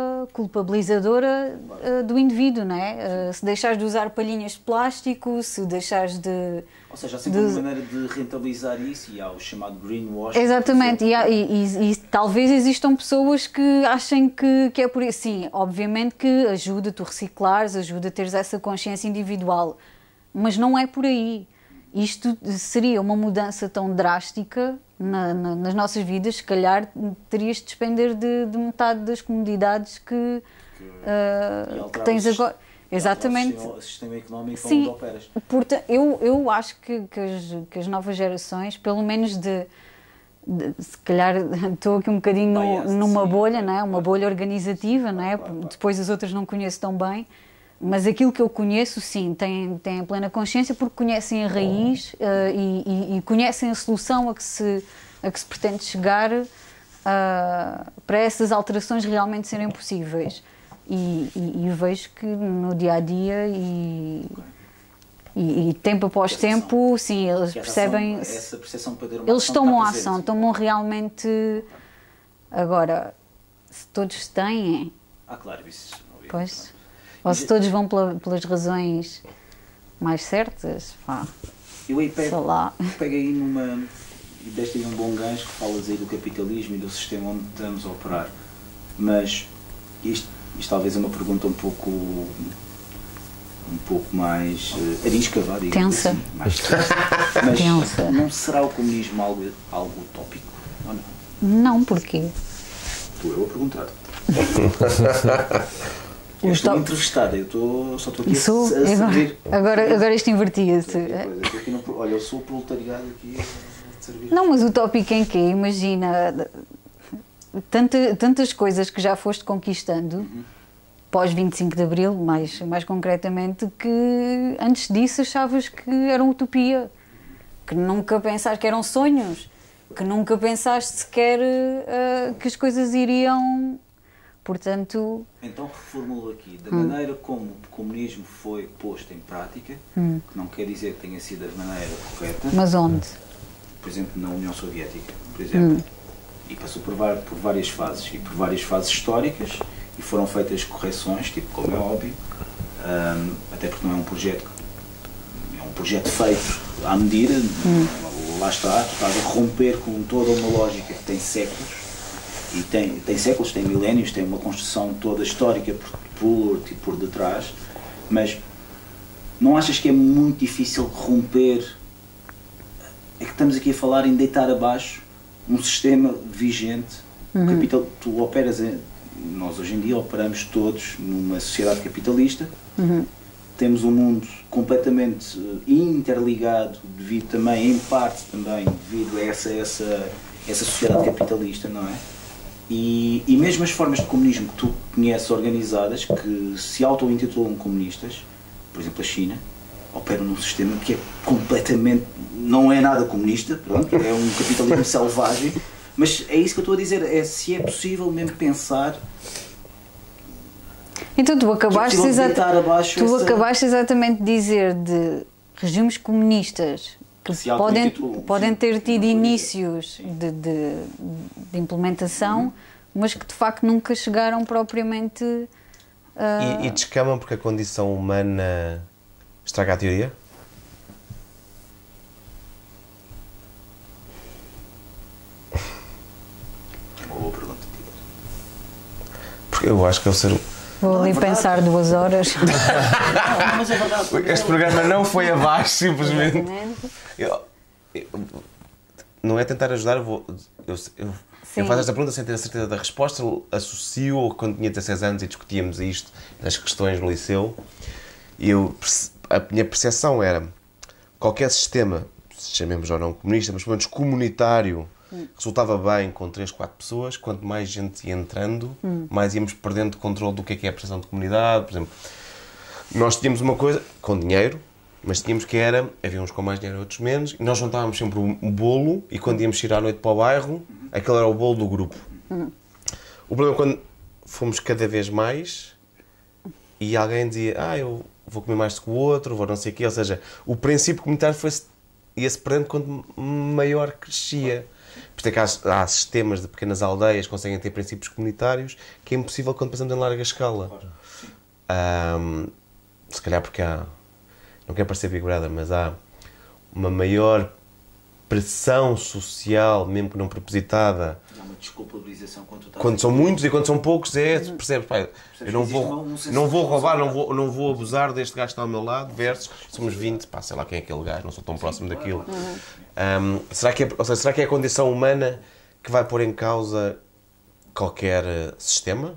culpabilizadora uh, do indivíduo, não é? Uh, se deixares de usar palhinhas de plástico, se deixares de... Ou seja, há sempre de... uma maneira de rentabilizar isso, e há o chamado greenwashing. Exatamente, e, há, e, e, e talvez existam pessoas que achem que, que é por isso. Sim, obviamente que ajuda tu reciclares, ajuda a teres essa consciência individual, mas não é por aí. Isto seria uma mudança tão drástica na, na, nas nossas vidas, se calhar terias de despender de, de metade das comodidades que, que, uh, que tens agora. Exatamente. O sistema, sistema económico Sim, onde operas. Portanto, eu, eu acho que, que, as, que as novas gerações, pelo menos de, de se calhar estou aqui um bocadinho no, Bias, numa sim, bolha, não é? Uma bolha organizativa, não é? Claro, claro. Depois as outras não conheço tão bem, mas aquilo que eu conheço, sim, têm, têm plena consciência porque conhecem a raiz uh, e, e, e conhecem a solução a que se, a que se pretende chegar uh, para essas alterações realmente serem possíveis. E, e, e vejo que no dia-a-dia e, e, e tempo após tempo, sim, eles percebem... Essa percepção para ter uma eles tomam ação, tomam realmente... Agora, se todos têm... Ah, claro, isso... Pois, ou se todos vão pela, pelas razões mais certas, pá, eu aí pego, sei lá. Pego aí numa... E deste aí um bom gancho que falas aí do capitalismo e do sistema onde estamos a operar. Mas isto... Isto talvez é uma pergunta um pouco, um um pouco mais uh, arisca, vá, digamos Tensa. assim, mais tensa. Mas Tensa. não será o comunismo algo, algo utópico? Ou não? Não, porquê? Estou eu a perguntar. O Eu estou utó- entrevistada, eu estou, só estou aqui a, Sou, a servir. agora, agora isto invertia-se. Coisa, eu estou aqui no- olha, eu sou o proletariado aqui a servir. Não, mas o tópico em que imagina tanta, tantas coisas que já foste conquistando pós vinte e cinco de Abril, mais, mais concretamente, que antes disso achavas que era uma utopia, que nunca pensaste que eram sonhos, que nunca pensaste sequer uh, que as coisas iriam, portanto... Então reformulo aqui, da maneira como o comunismo foi posto em prática, que não quer dizer que tenha sido da maneira correta, Mas onde? por exemplo, na União Soviética, por exemplo, e passou por, var- por várias fases, e por várias fases históricas, e foram feitas correções, tipo, como é óbvio, ahm, até porque não é um projeto, é um projeto feito à medida, lá está, tu estás a romper com toda uma lógica que tem séculos, e tem, tem séculos, tem milénios, tem uma construção toda histórica por, por, tipo, por detrás, mas não achas que é muito difícil romper? É que estamos aqui a falar em deitar abaixo um sistema vigente. O capital, tu operas, em, nós hoje em dia operamos todos numa sociedade capitalista, temos um mundo completamente eh, interligado, devido também, em parte também, devido a essa, essa, essa sociedade capitalista, não é? E, e mesmo as formas de comunismo que tu conheces organizadas, que se auto-intitulam comunistas, por exemplo a China, operam num sistema que é completamente, não é nada comunista, pronto, é um capitalismo selvagem, mas é isso que eu estou a dizer, é se é possível mesmo pensar. Então tu acabaste, Que é possível exata- deitar abaixo tu essa- acabaste exatamente de dizer de regimes comunistas que Se podem, auto-intitulam, podem sim. ter tido inícios de, de, de implementação, mas que de facto nunca chegaram propriamente a... E, e descamam porque a condição humana estraga a teoria? Uma boa pergunta. Porque eu acho que é o ser. Vou ali é verdade. pensar duas horas. Não, mas é verdade. Este programa não foi abaixo, simplesmente. Exatamente. Eu- eu- não é tentar ajudar, eu, vou, eu, eu, Sim. eu faço esta pergunta sem ter a certeza da resposta, associo quando tinha dezasseis anos e discutíamos isto nas questões no liceu, e eu, perce- a minha percepção era qualquer sistema, chamemos ou não comunista, mas pelo menos comunitário, resultava bem com três, quatro pessoas. Quanto mais gente ia entrando, mais íamos perdendo controle do que é que é a pressão de comunidade. Por exemplo, nós tínhamos uma coisa com dinheiro, mas tínhamos que era, havia uns com mais dinheiro, outros menos, e nós juntávamos sempre um bolo, e quando íamos ir à noite para o bairro, aquele era o bolo do grupo. O problema é quando fomos cada vez mais, e alguém dizia, ah, eu vou comer mais do que o outro, vou não sei o quê, ou seja, o princípio comunitário foi-se, ia-se perdendo quanto maior crescia. Por isso é que há, há sistemas de pequenas aldeias que conseguem ter princípios comunitários que é impossível quando pensamos em larga escala. Ahm, se calhar porque há, não quero parecer Big Brother, mas há uma maior pressão social, mesmo que não propositada. Há uma desculpabilização quando tu estás Quando a são dizer. muitos e quando são poucos, é, percebes, pai, eu não que existe vou, um senso não de vou roubar, não responsabilidade. vou, não vou abusar deste gajo que está ao meu lado, versus somos vinte, pá, sei lá quem é aquele gajo, não sou tão próximo daquilo. Ahm, será, que é, ou seja, será que é a condição humana que vai pôr em causa qualquer eh, sistema?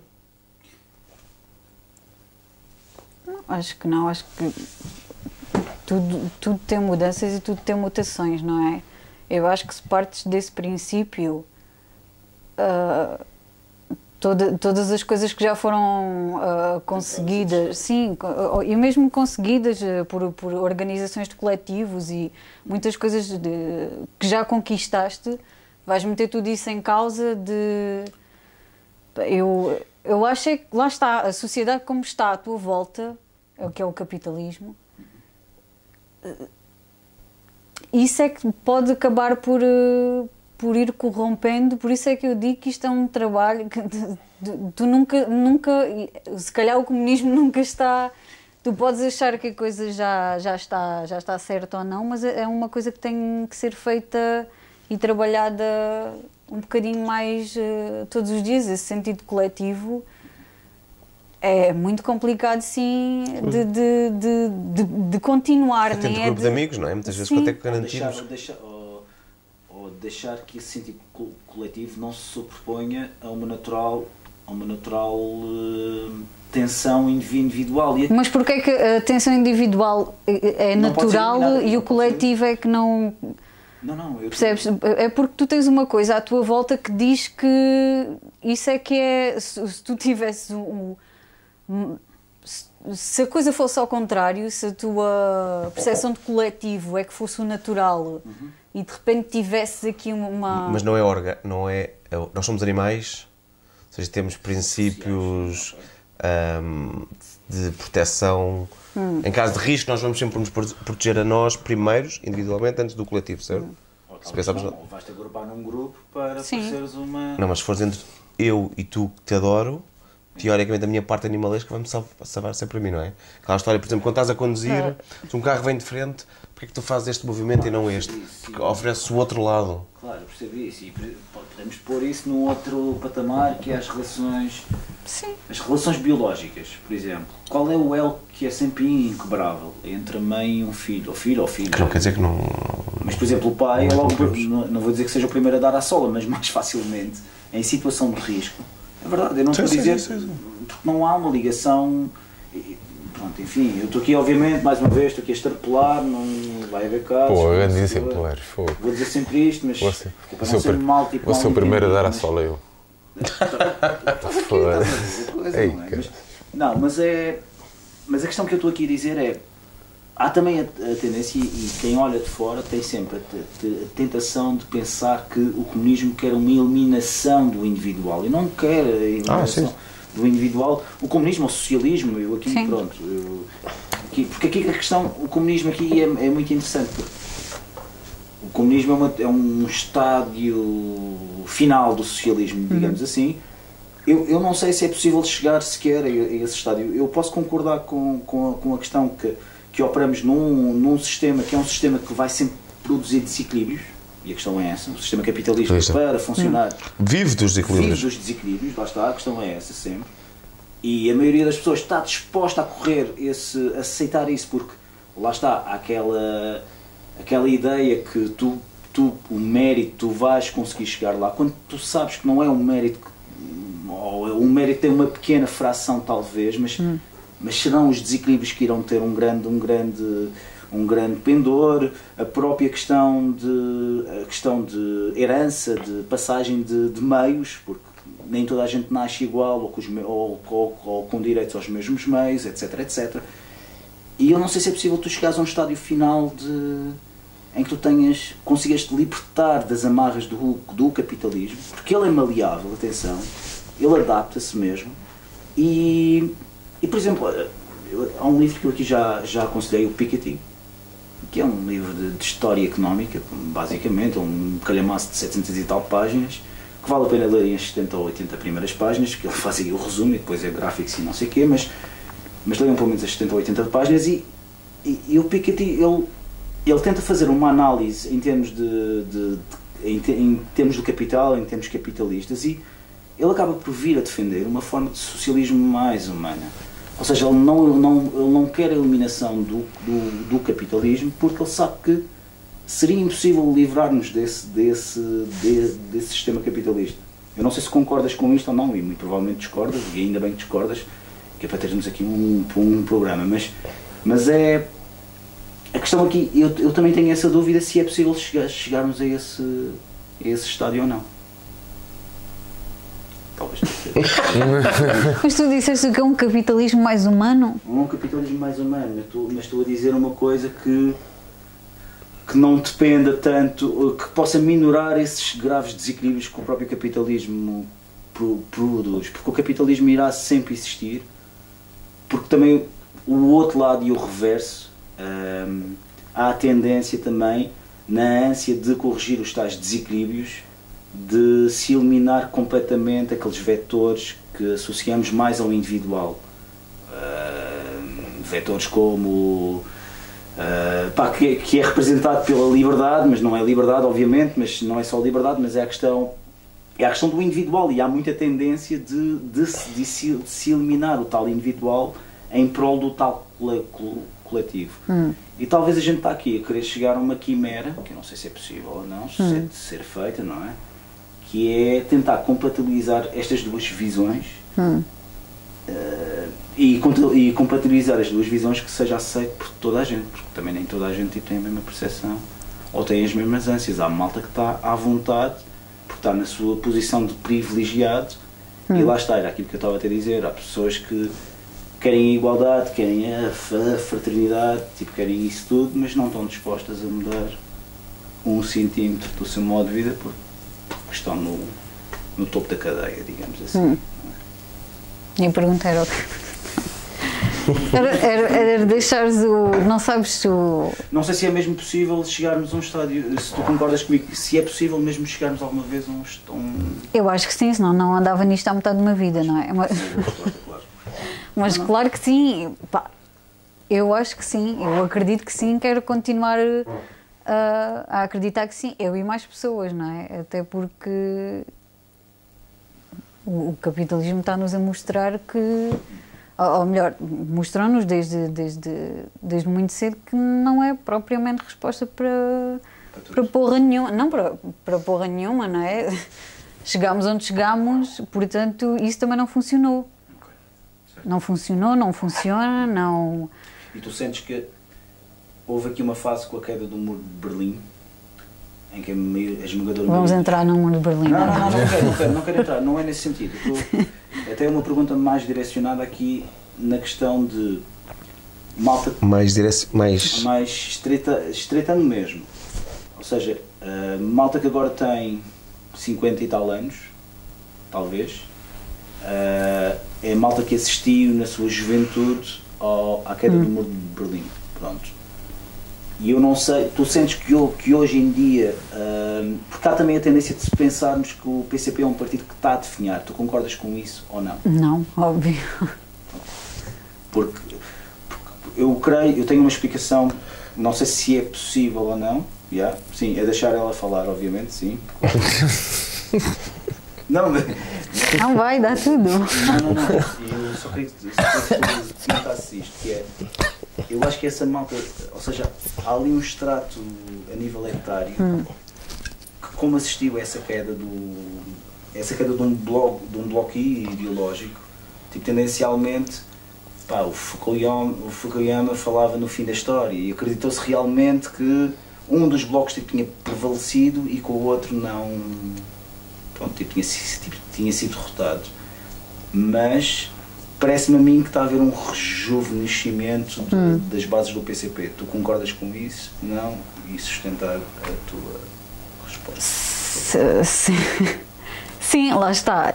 Acho que não, acho que tudo, tudo tem mudanças e tudo tem mutações, não é? Eu acho que se partes desse princípio, ah, toda, todas as coisas que já foram ah, conseguidas, sim, co- e mesmo conseguidas ah, por, por organizações de coletivos e muitas coisas de- que já conquistaste, vais meter tudo isso em causa de... Eu, eu acho é que, lá está, a sociedade como está à tua volta, é o que é o capitalismo, isso é que pode acabar por, eh, por ir corrompendo, por isso é que eu digo que isto é um trabalho que tu, tu- tu nunca, nunca, se calhar o comunismo nunca está, tu podes achar que a coisa já, já, está, já está certa ou não, mas é uma coisa que tem que ser feita e trabalhada um bocadinho mais eh, todos os dias, esse sentido coletivo É muito complicado, sim, de, de, de, de, de continuar. Tendo nem grupo é de amigos, não é? Muitas vezes Sim. quando é que Ou garantimos... deixar, ou, deixar, ou, ou deixar que esse sentido co- coletivo não se sobreponha a uma natural, a uma natural uh, tensão indivi- individual. E a- Mas porquê é que a tensão individual é é Não pode ser natural eliminada, e não o pode coletivo é que não... Não, não, eu Percebes? É porque tu tens uma coisa à tua volta que diz que isso é que é... Se, se tu tivesses um... um se, se a coisa fosse ao contrário, se a tua percepção de coletivo é que fosse o natural Uhum. e de repente tivesses aqui uma... Mas não é orga, não é... Nós somos animais, ou seja, temos princípios hum, de proteção. Hum. Em caso de risco, nós vamos sempre nos proteger a nós primeiros, individualmente, antes do coletivo, certo? Hum. Ou, Se talvez pensarmos não, na- ou vais-te agrupar num grupo para Sim. seres uma... Não, mas se fores entre eu e tu que te adoro, teoricamente a minha parte animalesca vai-me sal- salvar sempre a mim, não é? Aquela história, por exemplo, quando estás a conduzir, É. se um carro vem de frente, porque é que tu fazes este movimento e não este? Porque oferece o outro lado. Claro, eu percebi isso. E pre- podemos pôr isso num outro patamar, que é as relações... Sim. As relações biológicas, por exemplo. Qual é o elo que é sempre inquebrável entre a mãe e um filho? Ou filho ou filho. Que não quer dizer que não... Mas, por exemplo, o pai, é Não é logo, como temos. não, não vou dizer que seja o primeiro a dar à sola, mas mais facilmente, em situação de risco. É verdade, eu não Sim, estou a sim, dizer, sim, sim. porque não há uma ligação. e- Pronto, enfim, eu estou aqui, obviamente, mais uma vez, estou aqui a extrapolar, não vai haver casos. Pô, não grande sei, exemplares, fogo. Vou dizer sempre isto, mas Você, é para você, não o ser pr- mal, tipo, você é o mal primeiro a dar à entendido, sola, eu. mas- Foda. Estás a dizer coisa, Ei, não é? cara. Mas- Não, mas é. Mas a questão que eu estou aqui a dizer é. Há também a, a tendência, e, e quem olha de fora tem sempre a, te- a tentação de pensar que o comunismo quer uma eliminação do individual. E não quer a eliminação Ah, sim. do individual. O comunismo, o socialismo, eu aqui, Sim. pronto. eu- aqui- porque aqui a questão, o comunismo aqui é, é muito interessante. Porque o comunismo é, uma- é um estádio final do socialismo, digamos assim. Eu, eu não sei se é possível chegar sequer a, a esse estádio. Eu posso concordar com, com, a, com a questão que, que operamos num, num sistema que é um sistema que vai sempre produzir desequilíbrios, e a questão é essa, o sistema capitalista Pois é. para funcionar Vive dos vive desequilíbrios. dos desequilíbrios, lá está, a questão é essa sempre. E a maioria das pessoas está disposta a correr, esse, a aceitar isso, porque lá está, há aquela, aquela ideia que tu, tu, o mérito, tu vais conseguir chegar lá, quando tu sabes que não é um mérito, que- ou o mérito tem uma pequena fração talvez, mas, mas serão os desequilíbrios que irão ter um grande, um grande, um grande pendor, a própria questão de, a questão de herança, de passagem de, de meios, porque nem toda a gente nasce igual ou com, os me- ou- ou- ou com direitos aos mesmos meios, etc, etcétera. E eu não sei se é possível tu chegares a um estádio final de, em que tu tenhas, consigas te libertar das amarras do, do capitalismo, porque ele é maleável, atenção, ele adapta-se mesmo. E, e por exemplo, eu- há um livro que eu aqui já, já aconselhei, o Piketty, que é um livro de, de história económica, basicamente, um calhamaço de setecentas e tal páginas, que vale a pena ler em setenta ou oitenta primeiras páginas, porque ele faz aí o resumo e depois é gráficos e não sei o quê, mas, mas leiam pelo menos as setenta ou oitenta páginas e, e, e o Piketty, ele, ele tenta fazer uma análise em termos de, de, de em, te- em termos do capital, em termos capitalistas, e ele acaba por vir a defender uma forma de socialismo mais humana. Ou seja, ele não, ele não, ele não quer a eliminação do, do, do capitalismo, porque ele sabe que seria impossível livrar-nos desse, desse, de- desse sistema capitalista. Eu não sei se concordas com isto ou não, e muito provavelmente discordas, e ainda bem que discordas, que é para termos aqui um, um programa, mas, mas é... A questão aqui, eu, eu também tenho essa dúvida se é possível chegar, chegarmos a esse, a esse estádio ou não. Talvez não seja. Mas tu disseste que é um capitalismo mais humano? Não é um capitalismo mais humano, mas estou, mas estou a dizer uma coisa que, que não dependa tanto, que possa minorar esses graves desequilíbrios que o próprio capitalismo pro- produz. Porque o capitalismo irá sempre existir, porque também o outro lado e o reverso, hum, há a tendência também, na ânsia de corrigir os tais desequilíbrios, de se eliminar completamente aqueles vetores que associamos mais ao individual. Uh, vetores como uh, pá, que, que é representado pela liberdade, mas não é liberdade obviamente, mas não é só liberdade, mas é a questão é a questão do individual, e há muita tendência de, de, se, de, se, de se eliminar o tal individual em prol do tal cole, cole, coletivo. Hum. E talvez a gente está aqui a querer chegar a uma quimera, que eu não sei se é possível ou não, se hum. é de ser feita, não é? Que é tentar compatibilizar estas duas visões hum. uh, e, e compatibilizar as duas visões que seja aceito por toda a gente, porque também nem toda a gente tem a mesma percepção ou tem as mesmas ânsias. Há malta que está à vontade porque está na sua posição de privilegiado hum. e lá está, era aquilo que eu estava a te dizer, há pessoas que querem a igualdade, querem a fraternidade, tipo, querem isso tudo, mas não estão dispostas a mudar um centímetro do seu modo de vida porque estão no, no topo da cadeia, digamos assim. Hum. E a pergunta era o quê? Era, era, era deixares o... não sabes se o... Não sei se é mesmo possível chegarmos a um estádio, se tu concordas comigo, se é possível mesmo chegarmos alguma vez a um... um... Eu acho que sim, senão não andava nisto há metade de uma vida, não é? Mas, claro, claro. Mas não, claro que sim, pá, eu acho que sim, eu acredito que sim, quero continuar a, a acreditar que sim, eu e mais pessoas, não é? Até porque o, o capitalismo está-nos a mostrar que, ou, ou melhor, mostrou-nos desde, desde, desde muito cedo que não é propriamente resposta para, para porra nenhuma, não para, para porra nenhuma, não é? Chegámos onde chegámos, portanto, isso também não funcionou. Não funcionou, não funciona, não... E tu sentes que houve aqui uma fase com a queda do muro de Berlim, em que a esmagadora... Vamos entrar no muro de Berlim. Não, não, não, não, quero, não, quero, não quero entrar, não é nesse sentido. Estou, até uma pergunta mais direcionada aqui na questão de malta... Mais direc... mais... Mais estreita, estreitando mesmo. Ou seja, uh, malta que agora tem cinquenta e tal anos, talvez... Uh, é a malta que assistiu na sua juventude ao, à queda hum. do muro de Berlim. Pronto. E eu não sei, tu sentes que, que hoje em dia, uh, porque há também a tendência de se pensarmos que o P C P é um partido que está a definhar, tu concordas com isso ou não? Não, óbvio. Porque, porque eu creio, eu tenho uma explicação, não sei se é possível ou não, yeah, sim, é deixar ela falar, obviamente, sim. Claro. Não, mas... Não vai, dá tudo. Não, não, não. Eu só queria que tu comentasse isto, que é... Eu acho que essa malta... Ou seja, há ali um extrato a nível etário hum. que, como assistiu a essa queda do... Essa queda de um bloco, de um bloco ideológico, tipo, tendencialmente, pá, o Fukuyama, o Fukuyama falava no fim da história e acreditou-se realmente que um dos blocos tipo, tinha prevalecido e que o outro não... Pronto, tipo, tinha, tipo, tinha sido derrotado, mas parece-me a mim que está a haver um rejuvenescimento de, hum. das bases do P C P. Tu concordas com isso? Não? E sustentar a tua resposta? Sim, sim, lá está.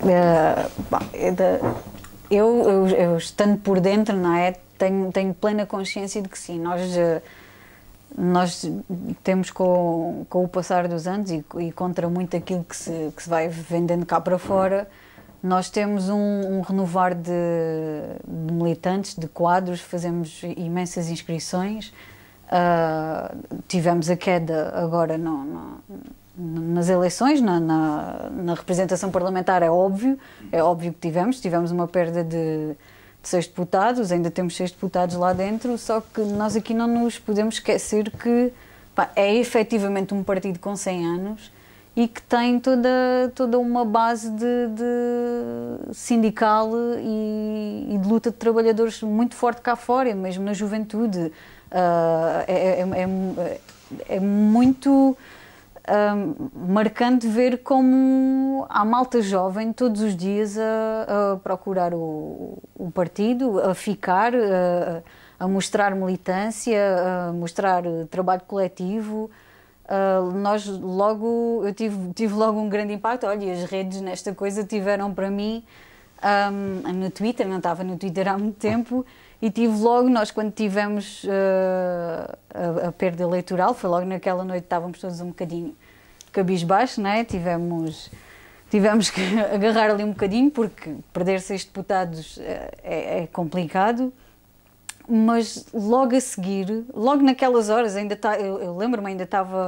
Eu, eu, eu estando por dentro, não é? Tenho, tenho plena consciência de que sim, nós... Nós temos com, com o passar dos anos e, e contra muito aquilo que se, que se vai vendendo cá para fora, nós temos um, um renovar de, de militantes, de quadros, fazemos imensas inscrições, uh, tivemos a queda agora no, no, nas eleições, na, na, na representação parlamentar, é óbvio, é óbvio que tivemos, tivemos uma perda de... de seis deputados, ainda temos seis deputados lá dentro, só que nós aqui não nos podemos esquecer que pá, é efetivamente um partido com cem anos e que tem toda, toda uma base de, de sindical e, e de luta de trabalhadores muito forte cá fora, mesmo na juventude. Uh, é, é, é, é muito... Um, marcante ver como há malta jovem todos os dias a, a procurar o, o partido, a ficar, a, a mostrar militância, a mostrar trabalho coletivo. Uh, nós logo, eu tive, tive logo um grande impacto. Olha, as redes nesta coisa tiveram para mim um, no Twitter, não estava no Twitter há muito tempo, e tive logo, nós quando tivemos uh, a, a perda eleitoral, foi logo naquela noite, estávamos todos um bocadinho cabisbaixo, não é? Tivemos, tivemos que agarrar ali um bocadinho, porque perder seis deputados é, é complicado, mas logo a seguir, logo naquelas horas, ainda tá, eu, eu lembro-me, ainda estava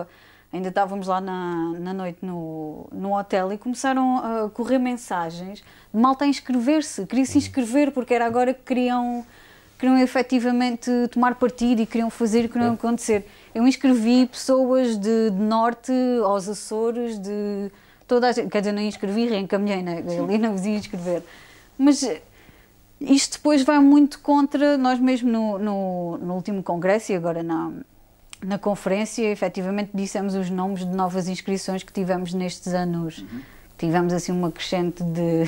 ainda estávamos lá na, na noite no, no hotel e começaram a correr mensagens de malta a inscrever-se, queria se inscrever porque era agora que queriam, queriam efetivamente tomar partido e queriam fazer e queriam acontecer. Eu inscrevi pessoas de, de norte aos Açores, de toda a gente, quer dizer, não inscrevi, reencaminhei, né? Ali não vos ia inscrever. Mas isto depois vai muito contra, nós mesmo no, no, no último congresso e agora na, na conferência, efetivamente dissemos os nomes de novas inscrições que tivemos nestes anos. Uhum. Tivemos assim uma crescente de,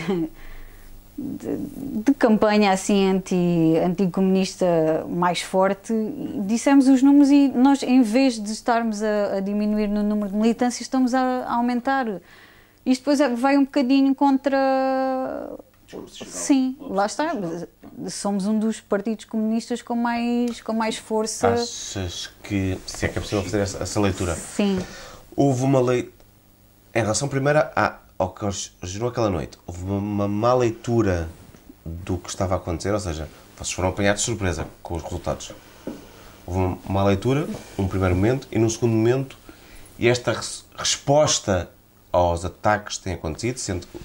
de, de campanha assim anti, anticomunista mais forte. Dissemos os números e nós, em vez de estarmos a, a diminuir no número de militâncias, estamos a, a aumentar. Isto depois vai um bocadinho contra... Sim, lá está. Somos um dos partidos comunistas com mais, com mais força. Achas que, se é que é possível fazer essa, essa leitura? Sim. Houve uma lei... Em relação, primeiro, a, ao que originou aquela noite, houve uma, uma má leitura do que estava a acontecer, ou seja, vocês foram apanhados de surpresa com os resultados. Houve uma má leitura, num primeiro momento, e num segundo momento, e esta res, resposta aos ataques que têm acontecido, sendo que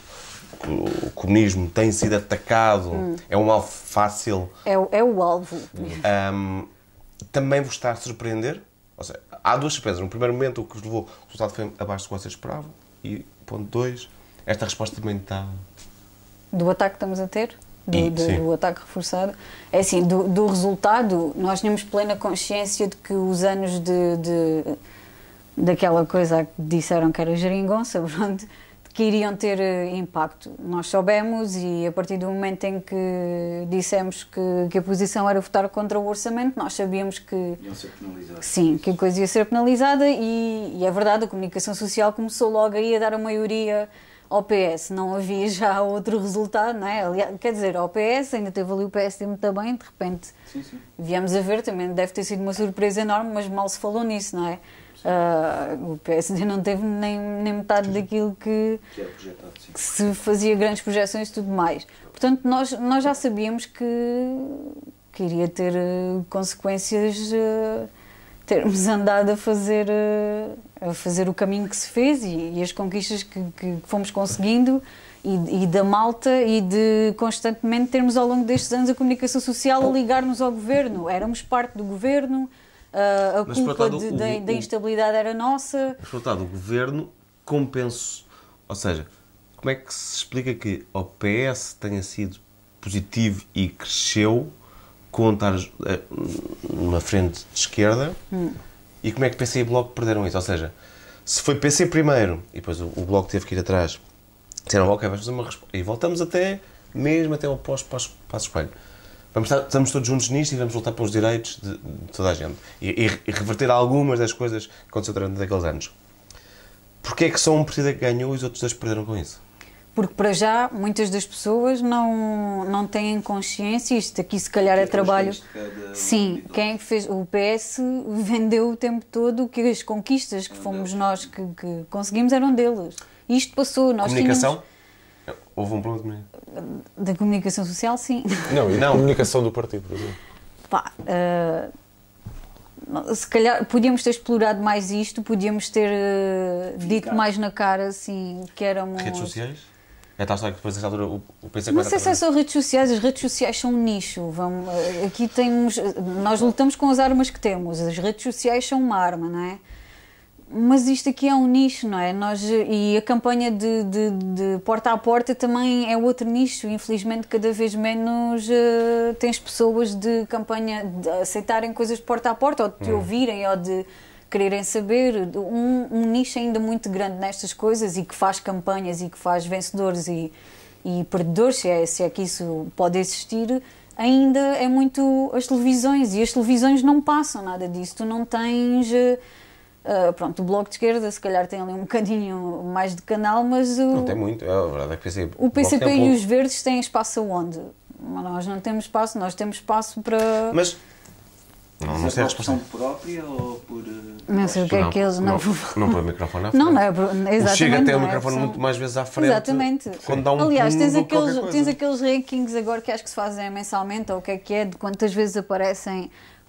o comunismo tem sido atacado, hum. é um alvo fácil. É, o, é o alvo. Um, também vos está a surpreender? Ou seja, há duas surpresas. No primeiro momento, o que vos levou, o resultado foi abaixo do que vocês esperavam. E, ponto dois, esta resposta também está... Do ataque que estamos a ter? Do, e, do, do ataque reforçado? É assim, do, do resultado, nós tínhamos plena consciência de que os anos de... de daquela coisa que disseram que era geringonça, pronto, que iriam ter impacto. Nós soubemos e a partir do momento em que dissemos que, que a posição era votar contra o orçamento, nós sabíamos que... Iam ser penalizados. Sim, que a coisa ia ser penalizada e, e é verdade, a comunicação social começou logo aí a dar a maioria ao P S. Não havia já outro resultado, não é? Aliás, quer dizer, ao P S, ainda teve ali o P S D muito bem, de repente sim, sim. viemos a ver, também deve ter sido uma surpresa enorme, mas mal se falou nisso, não é? Uh, o P S D não teve nem, nem metade daquilo que, que, é projetado, sim. que se fazia grandes projeções e tudo mais. Portanto, nós, nós já sabíamos que, que iria ter uh, consequências uh, termos andado a fazer, uh, a fazer o caminho que se fez e, e as conquistas que, que fomos conseguindo e, e da malta e de constantemente termos ao longo destes anos a comunicação social a ligar-nos ao governo. Éramos parte do governo. Uh, a Mas, culpa portanto, de, o, da, o, da instabilidade era nossa. Mas, portanto, o governo compensou. Ou seja, como é que se explica que o P S tenha sido positivo e cresceu com estar numa frente de esquerda hum. e como é que P C e Bloco perderam isso? Ou seja, se foi P C primeiro e depois o, o Bloco teve que ir atrás, disseram, ok, vamos fazer uma resposta. E voltamos até, mesmo até ao pós-passo espelho. Vamos estar, estamos todos juntos nisto e vamos lutar pelos direitos de, de toda a gente. E, e, e reverter algumas das coisas que aconteceram durante aqueles anos. Porquê é que só um partido é que ganhou e os outros dois perderam com isso? Porque, para já, muitas das pessoas não, não têm consciência. Isto aqui, se calhar, é trabalho... Sim, quem é que fez... O P S vendeu o tempo todo que as conquistas que fomos nós que, que conseguimos eram deles. Isto passou. Nós Comunicação? Tínhamos... Houve um problema de comunicação? Da comunicação social, sim. Não, e não. a comunicação do partido, por exemplo. Pá, uh, se calhar podíamos ter explorado mais isto, podíamos ter uh, dito mais na cara, assim, que éramos... Redes sociais? É tal história que depois dessa altura o, o P C... Não sei se é só redes sociais, as redes sociais são um nicho. Vamos, aqui temos... Nós lutamos com as armas que temos, as redes sociais são uma arma, não é? Mas isto aqui é um nicho, não é? Nós, e a campanha de, de, de porta a porta também é outro nicho. Infelizmente, cada vez menos uh, tens pessoas de campanha de aceitarem coisas de porta a porta, ou de te hum. ouvirem, ou de quererem saber. Um, um nicho ainda muito grande nestas coisas e que faz campanhas e que faz vencedores e, e perdedores, se é, se é que isso pode existir, ainda é muito as televisões. E as televisões não passam nada disso. Tu não tens... Uh, Uh, pronto, o Bloco de Esquerda se calhar tem ali um bocadinho mais de canal, mas... O, não tem muito, é a verdade é que o P C P... O P C P um e os Verdes têm espaço aonde? Nós não temos espaço, nós temos espaço para... Mas... Não, não sei a resposta. própria ou por... Não sei o que é que eles não... Não, não põe o microfone à frente. Não, não é... Exatamente. O Chega tem o é microfone muito mais vezes à frente. Exatamente. Quando dá um Aliás, tens aqueles, coisa. tens aqueles rankings agora que acho que se fazem mensalmente, ou o que é que é, de quantas vezes aparecem...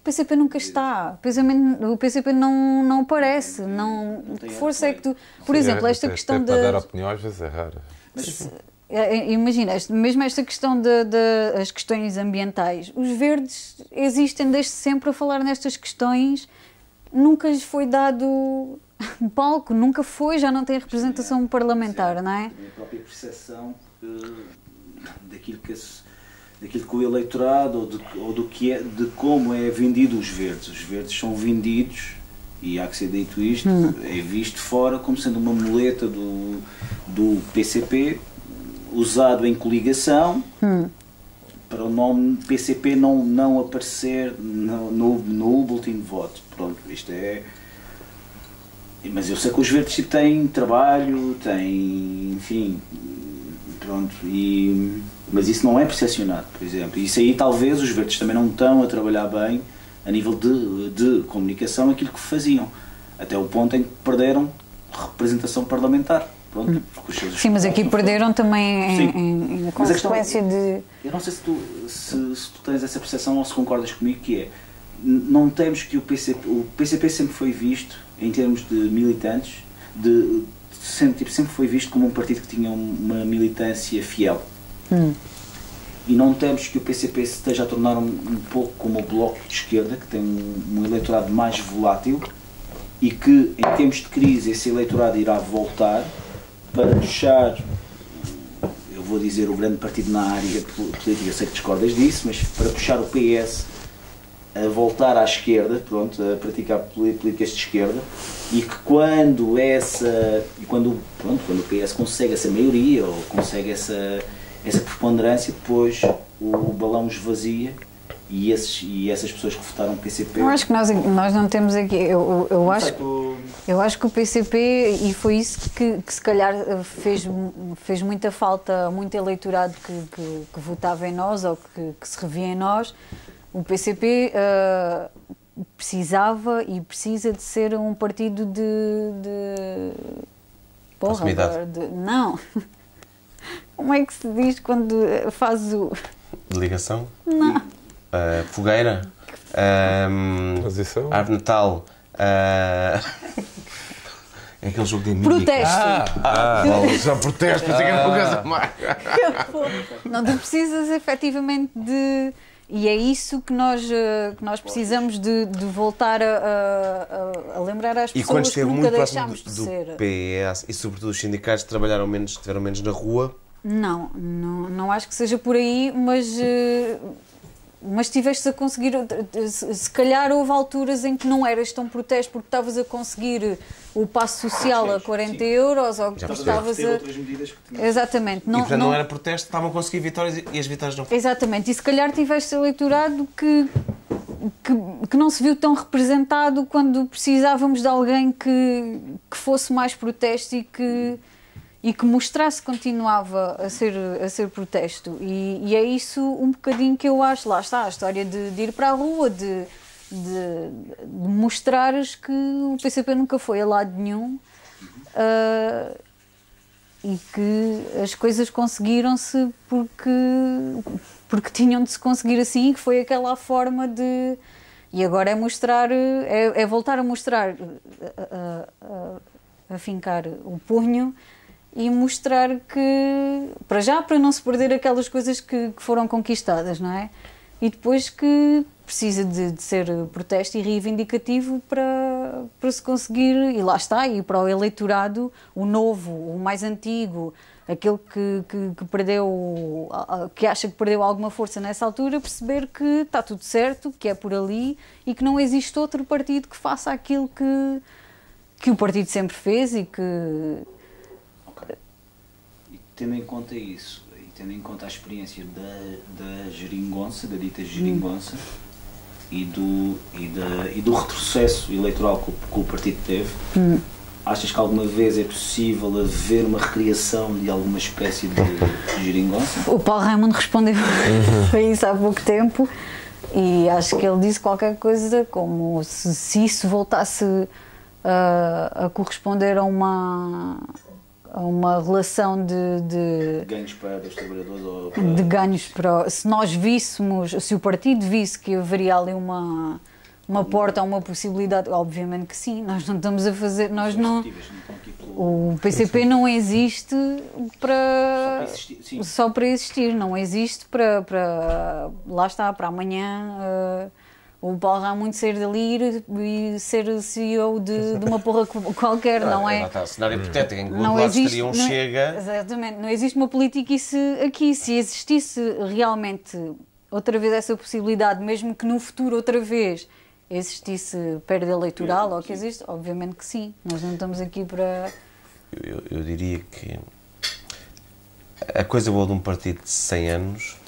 P C P nunca está. O P C P, o P C P não, não aparece. Não, Não tem que força é que tu... Por Sim, exemplo, é, esta até- questão até da... para dar opinião às vezes é raro. Mas, É, é, Imagina, este- mesmo esta questão das de, as questões ambientais, os verdes existem desde sempre a falar nestas questões, nunca lhes foi dado palco, nunca foi, já não tem representação parlamentar, não é? a minha própria percepção eh, daquilo que, esse- daquilo que o eleitorado ou, de, ou do que é, de como é vendido os verdes. Os verdes são vendidos, e há que ser dito isto, Hum. é visto fora como sendo uma muleta do, do P C P, usado em coligação, Hum. para o nome P C P não, não aparecer no, no, no boletim de voto. Pronto, isto é... Mas eu sei que os verdes tipo, têm trabalho, têm, enfim, pronto, e, mas isso não é percepcionado, por exemplo. Isso aí talvez os verdes também não estão a trabalhar bem a nível de, de comunicação aquilo que faziam, até o ponto em que perderam representação parlamentar. Pronto, porque os seus Sim, mas aqui não perderam também em, Sim. em, em Mas a questão- consequência de... Eu não sei se tu, se, se tu tens essa percepção ou se concordas comigo, que é, n- não temos que o P C P, o P C P sempre foi visto, em termos de militantes, de, sempre, tipo, sempre foi visto como um partido que tinha uma militância fiel. Hum. E não temos que o P C P se esteja a tornar um, um pouco como o Bloco de Esquerda, que tem um, um eleitorado mais volátil, e que, em tempos de crise, esse eleitorado irá voltar para puxar, eu vou dizer, o grande partido na área política, eu sei que discordas disso, mas para puxar o P S a voltar à esquerda, pronto, a praticar políticas de esquerda, e que quando essa, e quando, pronto, quando o P S consegue essa maioria, ou consegue essa, essa preponderância, depois o balão esvazia, e, esses, e essas pessoas que votaram P C P... Eu acho que nós, nós não temos aqui... Eu, eu, eu Não acho sei, tu- Eu acho que o P C P, e foi isso que, que se calhar fez, fez muita falta, muito eleitorado que, que, que votava em nós ou que, que se revia em nós, o P C P uh, precisava e precisa de ser um partido de... de porra, Proximidade. agora, de, não. Como é que se diz quando faz o... De ligação? Não. Uh, fogueira? Um, Transição? árvore de Natal? Uh, é aquele jogo de mímica. Protesto. Ah, já protesto, mas é uma coisa mais. Não, tu precisas efetivamente de... E é isso que nós, eh, que nós precisamos de, de voltar a, a, a lembrar às E quando pessoas que esteve nunca muito próximo deixámos do, de do ser. P S e sobretudo os sindicatos trabalharam menos, estiveram menos na rua, Não, não, não acho que seja por aí, mas, eh, mas estiveste a conseguir. Se se calhar houve alturas em que não eras tão protesto porque estavas a conseguir o passo social a quarenta euros ou que Já estavas ter a. outras medidas que tinham. Exatamente. e portanto não era protesto, estavam a conseguir vitórias e as vitórias não. Exatamente, e se calhar tiveste eleitorado que, que, que não se viu tão representado quando precisávamos de alguém que, que fosse mais protesto e que, e que mostrasse que continuava a ser, a ser protesto. E, e é isso um bocadinho que eu acho, lá está, a história de, de ir para a rua, de, de, de mostrares que o P C P nunca foi a lado nenhum. Uh, e que as coisas conseguiram-se porque, porque tinham de se conseguir assim, que foi aquela forma de... E agora é mostrar, é, é voltar a mostrar, a, a, a fincar o punho e mostrar que, para já, para não se perder aquelas coisas que, que foram conquistadas, não é? E depois que precisa de, de ser protesto e reivindicativo para, para se conseguir, e lá está, e para o eleitorado, o novo, o mais antigo, aquele que, que, que perdeu, que acha que perdeu alguma força nessa altura, perceber que está tudo certo, que é por ali e que não existe outro partido que faça aquilo que, que o partido sempre fez e que... Ok. E tendo em conta isso, e tendo em conta a experiência da, da geringonça, da dita geringonça, e do, e, da, e do retrocesso eleitoral que o, que o partido teve, Hum. achas que alguma vez é possível haver uma recriação de alguma espécie de, de geringonça? O Paulo Raimundo respondeu a isso há pouco tempo e acho que ele disse qualquer coisa como se, se isso voltasse a, a corresponder a uma, a uma relação de, de, Ganhos para os trabalhadores ou para... de ganhos para... Se nós víssemos, se o partido visse que haveria ali uma, uma porta a uma possibilidade, obviamente que sim, nós não estamos a fazer, nós não, o P C P não existe para, Só para existir, sim. só para existir, não existe para, para lá está, para amanhã uh, o Paulo Raimundo sair dali ir, e ser C E O de, de uma porra qualquer, não, não é? Está, cenário hipotético, em que Não o lado existe, teria um não, chega... exatamente, não existe uma política isso aqui, se existisse realmente outra vez essa possibilidade, mesmo que no futuro outra vez existisse perda eleitoral, ou que existe, obviamente que sim. Nós não estamos aqui para... Eu, eu diria que a coisa boa de um partido de cem anos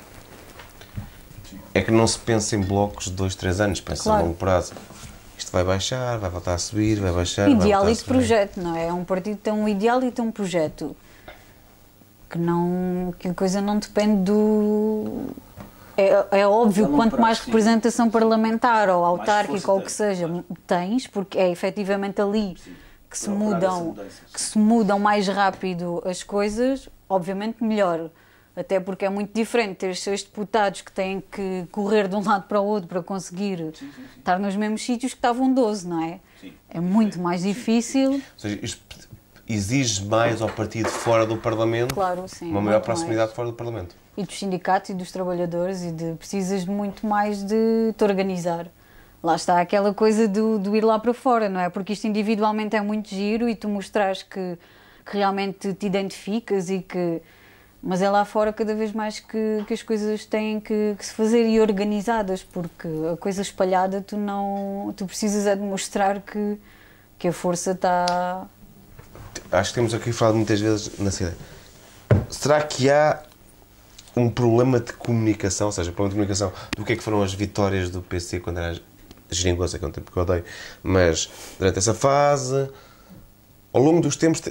é que não se pensa em blocos de dois, três anos, pensa Claro. a longo prazo. Isto vai baixar, vai voltar a subir, vai baixar, Ideal vai e voltar de a subir. projeto, não é? É um partido que tem um ideal e tem um projeto. Que não... que a coisa não depende do... É, é óbvio que quanto mais representação parlamentar ou autárquica ou o que seja tens, porque é efetivamente ali que se mudam, que se mudam mais rápido as coisas, obviamente melhor. Até porque é muito diferente ter seis deputados que têm que correr de um lado para o outro para conseguir sim, sim, sim. estar nos mesmos sítios que estavam doze, não é? Sim. É muito mais difícil. Ou seja, isto exige mais ao partido fora do Parlamento, claro, sim, uma maior proximidade mais. fora do Parlamento. E dos sindicatos e dos trabalhadores e de precisas de muito mais de te organizar. Lá está aquela coisa do, do ir lá para fora, não é? Porque isto individualmente é muito giro e tu mostras que, que realmente te identificas e que... Mas é lá fora cada vez mais que, que as coisas têm que, que se fazer e organizadas, porque a coisa espalhada tu não... Tu precisas é de mostrar que, que a força está... Acho que temos aqui falado muitas vezes na cidade. Será que há um problema de comunicação, ou seja, problema de comunicação do que é que foram as vitórias do P C quando era geringonça, que é um tempo que eu odeio, mas durante essa fase, ao longo dos tempos,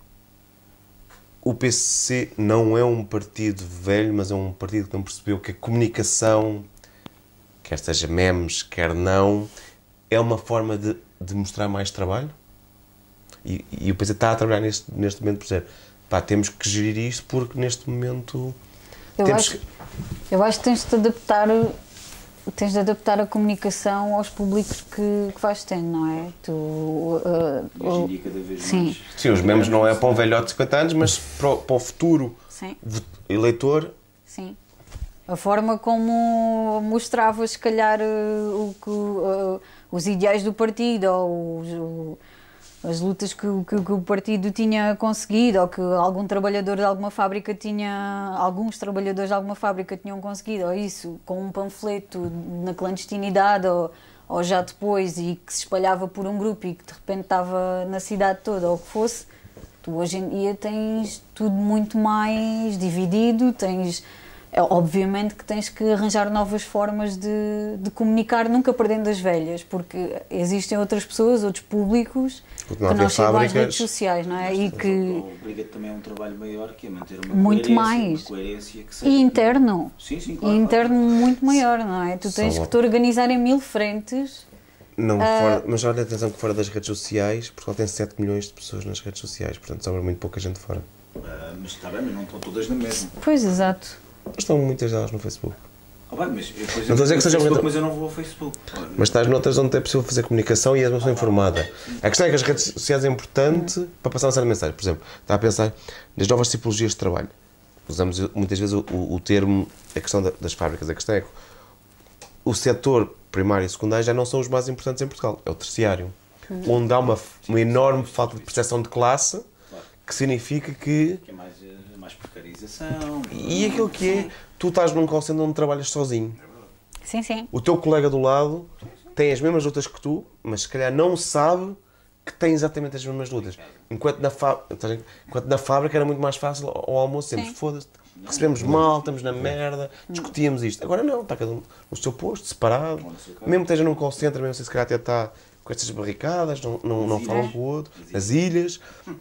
o P C não é um partido velho, mas é um partido que não percebeu que a comunicação, quer seja memes, quer não, é uma forma de, de mostrar mais trabalho. E, e o P C está a trabalhar neste, neste momento por dizer, pá, temos que gerir isto porque neste momento eu temos acho, que... eu acho que tens de adaptar tens de adaptar a comunicação aos públicos que, que vais tendo, não é? Tu, uh, Hoje em dia cada vez sim. mais. Sim, os memes não é para um velhote de cinquenta anos, mas para o, para o futuro sim. eleitor. Sim. A forma como mostravas, se calhar, o que, uh, os ideais do partido ou os, o, as lutas que, que, que o partido tinha conseguido ou que algum trabalhador de alguma fábrica tinha, alguns trabalhadores de alguma fábrica tinham conseguido, ou isso, com um panfleto na clandestinidade ou, ou já depois e que se espalhava por um grupo e que de repente estava na cidade toda ou o que fosse, tu hoje em dia tens tudo muito mais dividido, tens... É, obviamente que tens que arranjar novas formas de, de comunicar, nunca perdendo as velhas, porque existem outras pessoas, outros públicos que não chegam às redes sociais, não é? E que obriga também a um trabalho maior, que é manter uma muito coerência, mais. Uma coerência que seja... E interno. Sim, sim, claro. E interno muito maior, não é? Tu tens Só... que te organizar em mil frentes. Não, fora, mas olha, atenção que fora das redes sociais, Portugal tem sete milhões de pessoas nas redes sociais, portanto sobra muito pouca gente fora. Uh, mas está bem, mas não estão todas na mesma. Pois, exato. Mas estão muitas delas no Facebook. Oh, bem, mas, eu, por exemplo, não estou a dizer que seja Facebook, muito... mas eu não vou ao Facebook. Mas estás noutras onde é possível fazer comunicação e és uma pessoa informada. A questão é que as redes sociais é importante hum. para passar uma certa mensagem. Por exemplo, está a pensar nas novas tipologias de trabalho. Usamos muitas vezes o, o, o termo, a questão da, das fábricas. A questão é que o setor primário e secundário já não são os mais importantes em Portugal. É o terciário. Hum. Onde há uma, uma enorme falta de percepção de classe, que significa que... que é mais, mais precarização. E aquilo que é, tu estás num call center onde trabalhas sozinho. Sim, sim. O teu colega do lado tem as mesmas lutas que tu, mas se calhar não sabe que tem exatamente as mesmas lutas. Enquanto na, Enquanto na fábrica era muito mais fácil, ao almoço sempre, foda-se, recebemos mal, estamos na merda, discutíamos isto. Agora não, está cada um no seu posto, separado. Mesmo que esteja num call center, mesmo se calhar até está com estas barricadas, não, não, não falam com o outro, as ilhas.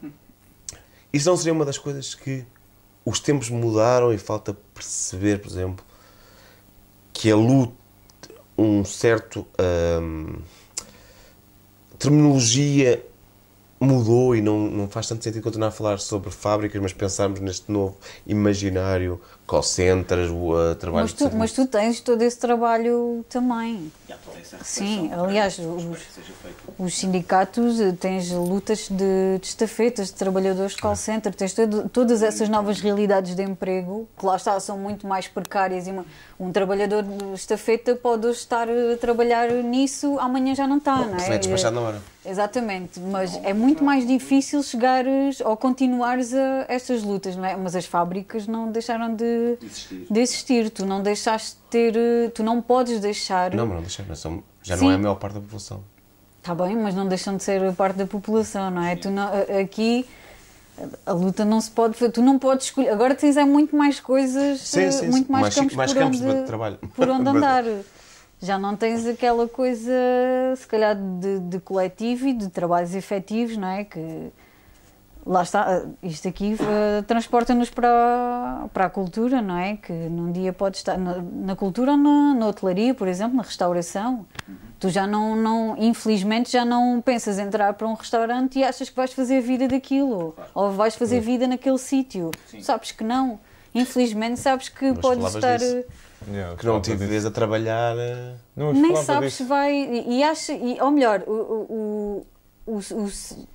Isso não seria uma das coisas que os tempos mudaram e falta perceber, por exemplo, que a luta, um certo hum, terminologia mudou e não, não faz tanto sentido continuar a falar sobre fábricas, mas pensarmos neste novo imaginário, call centers, uh, trabalho Mas tu, de mas tu tens todo esse trabalho também. Já toda essa Sim, reflexão aliás, para- os, para que seja feito. os sindicatos, eh, tens lutas de, de estafetas, de trabalhadores de call center, tens todo, todas essas novas realidades de emprego, que lá está, são muito mais precárias. E uma- um trabalhador de estafeta pode hoje estar a trabalhar nisso, amanhã já não está, não se vai é? despachar na hora. Exatamente, mas é muito mais difícil chegares ou continuares a estas lutas, não é? Mas as fábricas não deixaram de, Existir. de existir, tu não deixaste de ter, eh, tu não podes deixar... Não, mas não deixa, mas são- já Sim. não é a maior parte da população. Está bem, mas não deixam de ser parte da população, não é? Tu não, a- aqui a luta não se pode fazer, tu não podes escolher. Agora tens é muito mais coisas, Sim, eh, sim, muito sim. mais, Mais- campos, mais por, campos onde, de trabalho. por onde Mas- andar. Já não tens aquela coisa, se calhar, de, de coletivo e de trabalhos efetivos, não é? Que lá está, isto aqui eh, transporta-nos para, para a cultura, não é? Que num dia pode estar na, na cultura ou na, na hotelaria, por exemplo, na restauração. Tu já não, não, infelizmente, já não pensas em entrar para um restaurante e achas que vais fazer vida daquilo, ou vais fazer vida naquele sítio. Sabes que não. Infelizmente, sabes que Mas podes falavas estar... disso. Yeah, Que não falta te disso. vês a trabalhar. eh, Não, eu Nem falava sabes disso. se vai. E, e acha, e, ou melhor, o, o, o, o, o,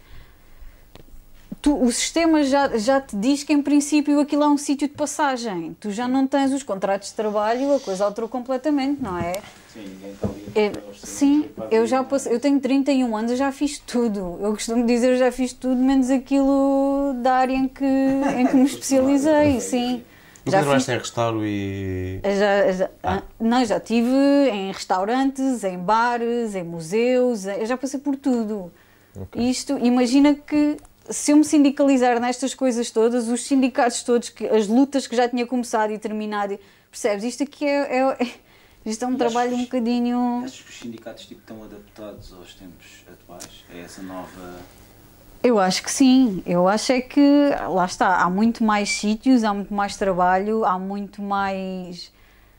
tu, o sistema já, já te diz que em princípio aquilo é um sítio de passagem. Tu já não tens os contratos de trabalho, a coisa alterou completamente, não é? Sim, ninguém está ali. É, para os sim, serviços, para eu já abrir, passei, eu tenho trinta e um anos, eu já fiz tudo. Eu costumo dizer, eu já fiz tudo, menos aquilo da área em que, em que me especializei, sim. Nunca Já fiz, trabalhaste em restauro e. já, já, Ah. não, já estive em restaurantes, em bares, em museus, eu já passei por tudo. Isto, imagina que se eu me sindicalizar nestas coisas todas, os sindicatos todos, que, as lutas que já tinha começado e terminado, percebes? Isto aqui é, é, é- isto é um E trabalho achas- um bocadinho... Achas que os sindicatos tipo, estão adaptados aos tempos atuais? É essa nova. Eu acho que sim, eu acho é que, lá está, há muito mais sítios, há muito mais trabalho, há muito mais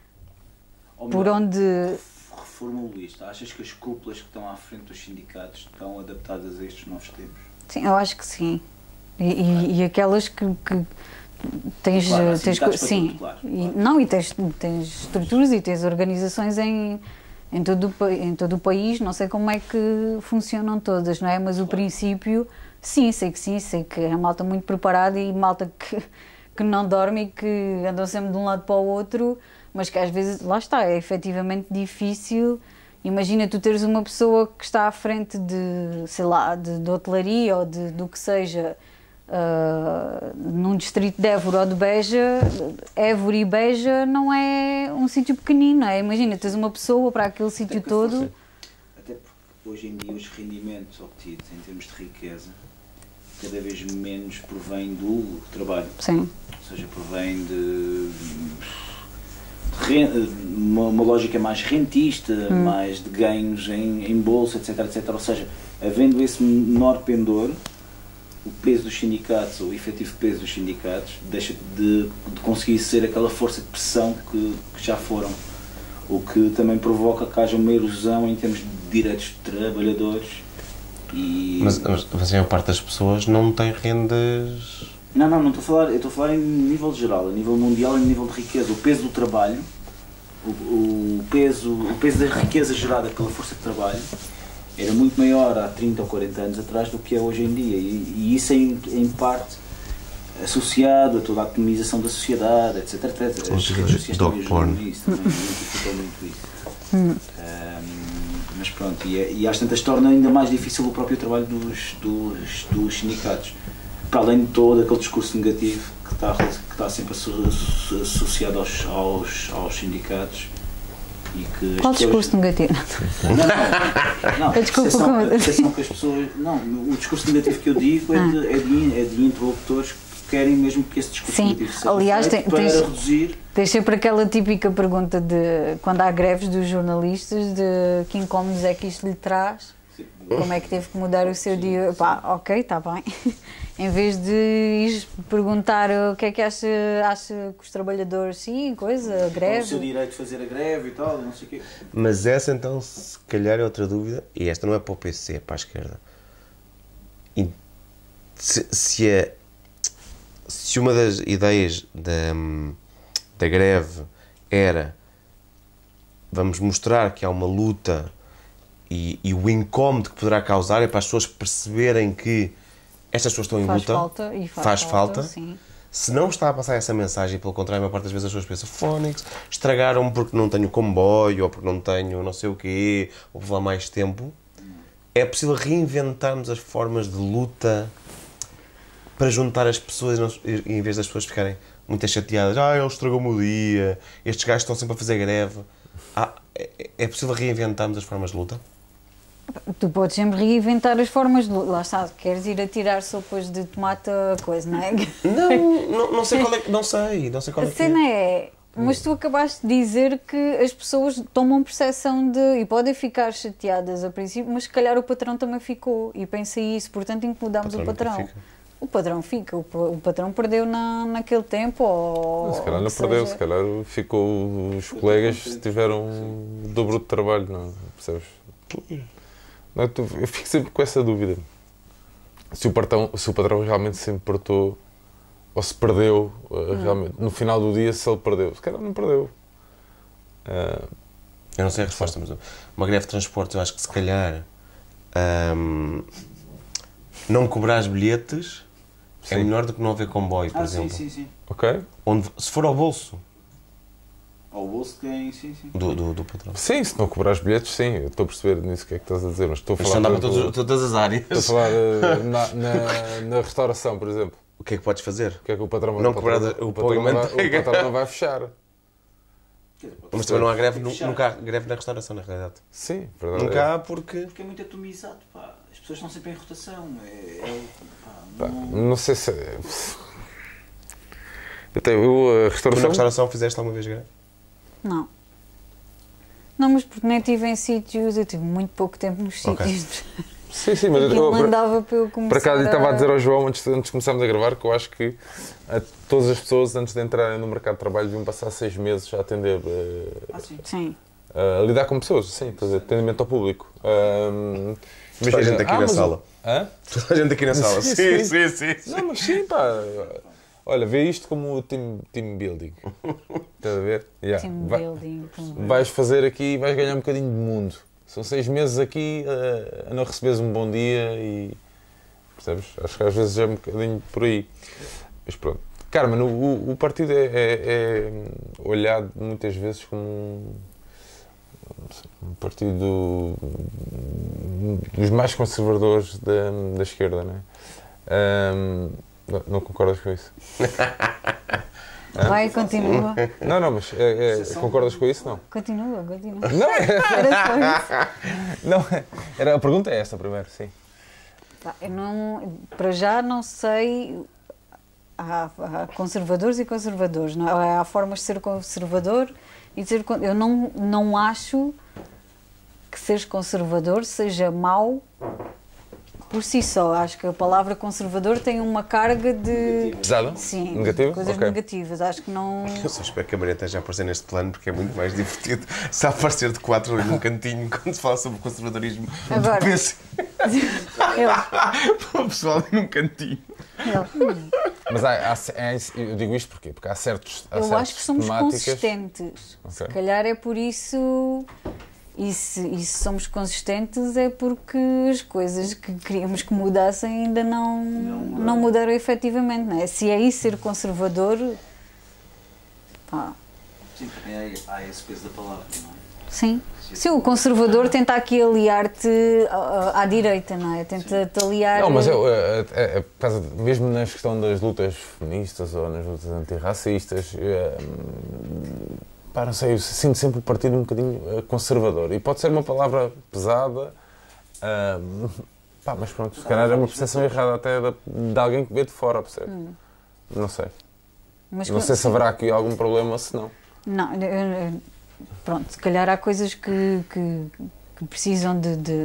Ou por melhor, onde... Reformulo isto. Achas que as cúpulas que estão à frente dos sindicatos estão adaptadas a estes novos tempos? Sim, eu acho que sim. E, e- e aquelas que, que tens... Claro, há tens sindicatos co- para sim, tudo, claro, E- claro. não, e tens, tens estruturas e tens organizações em, em, todo o, pa- em todo o país, não sei como é que funcionam todas, não é? Mas o princípio, sim, sei que sim, sei que é malta muito preparada e malta que, que não dorme e que andam sempre de um lado para o outro, mas que às vezes, lá está, é efetivamente difícil. Imagina tu teres uma pessoa que está à frente de, sei lá, de, de hotelaria ou de, do que seja, ah, num distrito de Évora ou de Beja. Évora e Beja não é um sítio pequenino, não é? Imagina, tens uma pessoa para aquele sítio que todo. força. Até porque hoje em dia os rendimentos obtidos em termos de riqueza cada vez menos provém do trabalho. Sim, Ou seja, provém de, de ren- uma, uma lógica mais rentista, mais de ganhos em, em bolsa, etc, etc. Ou seja, havendo esse menor pendor, o peso dos sindicatos, ou o efetivo peso dos sindicatos, deixa de, de conseguir ser aquela força de pressão que, que já foram. O que também provoca que haja uma erosão em termos de direitos de trabalhadores. E... Mas, mas, mas a maior parte das pessoas não tem rendas. Não, não, não estou a falar, eu estou a falar em nível geral, a nível mundial, em nível de riqueza. O peso do trabalho, o, o, peso, o peso da riqueza gerada pela força de trabalho era muito maior há trinta ou quarenta anos atrás do que é hoje em dia. E, e isso é em, em parte associado a toda a atomização da sociedade, etc. etcétera. As redes sociais Dog também porn. ajudam nisso, também identificam muito isso. Um, mas pronto, e, é- e às tantas torna ainda mais difícil o próprio trabalho dos, dos, dos sindicatos. Para além de todo aquele discurso negativo que está, que está sempre asso- asso- associado aos, aos, aos sindicatos. E que as qual pessoas- discurso negativo? Não, não, não. A Desculpa, percepção, como- a percepção que as pessoas. Não, o discurso negativo que eu digo é de, é de, é de interlocutores que querem mesmo que esse discurso Sim, negativo seja aliás, feito tem- para tens- reduzir. Tens sempre aquela típica pergunta de quando há greves dos jornalistas de que incómodos é que isto lhe traz, como é que teve que mudar o seu dia. Pá, ok, está bem. Em vez de ir perguntar o que é que acha, acha que os trabalhadores, sim, coisa, O seu greve. direito de fazer a greve e tal, não sei o quê. Mas essa então, se calhar, é outra dúvida, e esta não é para o P C, é para a esquerda. E se, se, a, se uma das ideias da, da greve era vamos mostrar que há uma luta e, e o incómodo que poderá causar é para as pessoas perceberem que estas pessoas estão em Faz luta, falta e faz, faz falta, falta. sim. Se não está a passar essa mensagem, pelo contrário, a maior parte das vezes as pessoas pensam fónix, estragaram porque não tenho comboio, ou porque não tenho não sei o quê, ou por lá mais tempo. É possível reinventarmos as formas de luta para juntar as pessoas, em vez das pessoas ficarem muito chateadas. Ah, ele estragou-me o dia, estes gajos estão sempre a fazer greve. Ah, é, é possível reinventarmos as formas de luta? Tu podes sempre reinventar as formas de... Lá está, queres ir a tirar sopas de tomate a coisa, não é? Não, não, não sei qual é que... Não sei, não sei qual é A que cena é. é... Mas tu acabaste de dizer que as pessoas tomam percepção de... E podem ficar chateadas a princípio, mas se calhar o patrão também ficou. E pensei isso, portanto incomodamos o patrão. Fica. O patrão fica, o, o patrão perdeu na, naquele tempo ou... Se calhar não que perdeu, seja... se calhar ficou... Os colegas tiveram o dobro de trabalho, não percebes? Não, eu fico sempre com essa dúvida. Se o patrão, se o patrão realmente sempre portou, ou se perdeu, hum. realmente, no final do dia, se ele perdeu. Se calhar não perdeu. Uh, eu não sei a resposta, mas uma greve de transportes, eu acho que se calhar um, não cobrar os bilhetes sim. é melhor do que não haver comboio, por ah, exemplo. Sim, sim, sim. Ok. Onde, se for ao bolso. Ao bolso de quem, sim, sim. Do, do, do patrão. Sim, se não cobrar os bilhetes, sim. Eu estou a perceber nisso o que é que estás a dizer, mas estou a falar... Isto andava todas, todas as áreas. Estou a falar uh, na, na, na restauração, por exemplo. O que é que podes fazer? O que é que o patrão... Não o cobrar patrão, o, o, patrão não vai, o patrão não vai fechar. Mas também não há greve, nunca há greve na restauração, na realidade. Sim, verdade. Nunca há porque... Porque é muito atomizado, pá. As pessoas estão sempre em rotação. É, é, Pá, pá, não... não sei se... Eu, tenho, eu a restauração... Tu na restauração fizeste alguma vez greve? Não. Não, mas porque nem estive em sítios, eu tive muito pouco tempo nos Okay. sítios. Sim, sim, mas Aquilo eu, não dava para eu começar por acaso, a... estava a dizer ao João, antes, antes de começarmos a gravar, que eu acho que a, todas as pessoas, antes de entrarem no mercado de trabalho, deviam passar seis meses a atender, uh, Ah, sim. Sim. uh, a lidar com pessoas, sim, fazer atendimento ao público. Uh, Toda a gente aqui ah, na mas sala. o- Hã? Toda a gente aqui na sala. Sim, Sim, sim. sim, sim. sim. Não, mas sim, pá. Olha, vê isto como team, team building. Estás a ver? Yeah. Team Vai- building. como- vais fazer aqui e vais ganhar um bocadinho de mundo. São seis meses aqui uh, a não receberes um bom dia e... Percebes? Acho que às vezes é um bocadinho por aí. Mas pronto. Carmen, o, o partido é, é, é olhado muitas vezes como um, um partido dos mais conservadores da, da esquerda, não é? Um, não, não concordas com isso? Vai, continua. Não, não, mas é, é, concordas com isso? Não. Continua, continua. Não, Era só isso. não, era, a pergunta é esta primeiro, sim. Pá, eu não, para já não sei, há, há conservadores e conservadores, não é? Há formas de ser conservador e de ser, con- eu não, não acho que seres conservador seja mau por si só. Acho que a palavra conservador tem uma carga de... Pesada? Sim, Negativa? coisas Ok. negativas, acho que não... Eu só espero que a Maria esteja a aparecer neste plano porque é muito mais divertido se a aparecer de quatro ali num cantinho quando se fala sobre conservadorismo. Agora. do P C. Ele, Para o pessoal ali num cantinho. ele. Mas há, há, há- eu digo isto porquê? Porque há certos há Eu certas acho que somos temáticas- consistentes. Ok. Se calhar é por isso. E se, e se somos consistentes é porque as coisas que queríamos que mudassem ainda não, não, não mudaram efetivamente, não é? Se é isso ser conservador, pá, Sim, também há, há esse peso da palavra, não é? sim. Se o conservador tenta aqui aliar-te à, à direita, não é? Tenta-te aliar... Não, mas é, é, é, é por causa de- mesmo na questão das lutas feministas ou nas lutas antirracistas, é, pá, não sei, eu sinto sempre o partido um bocadinho eh, conservador. E pode ser uma palavra pesada, ah, pá, mas pronto, se calhar é uma percepção errada até de, de alguém que vê de fora, percebe? Hum. Não sei. Mas Não sei se haverá aqui algum problema ou se não. Não, eu- eu- pronto, se calhar há coisas que, que, que precisam de, de,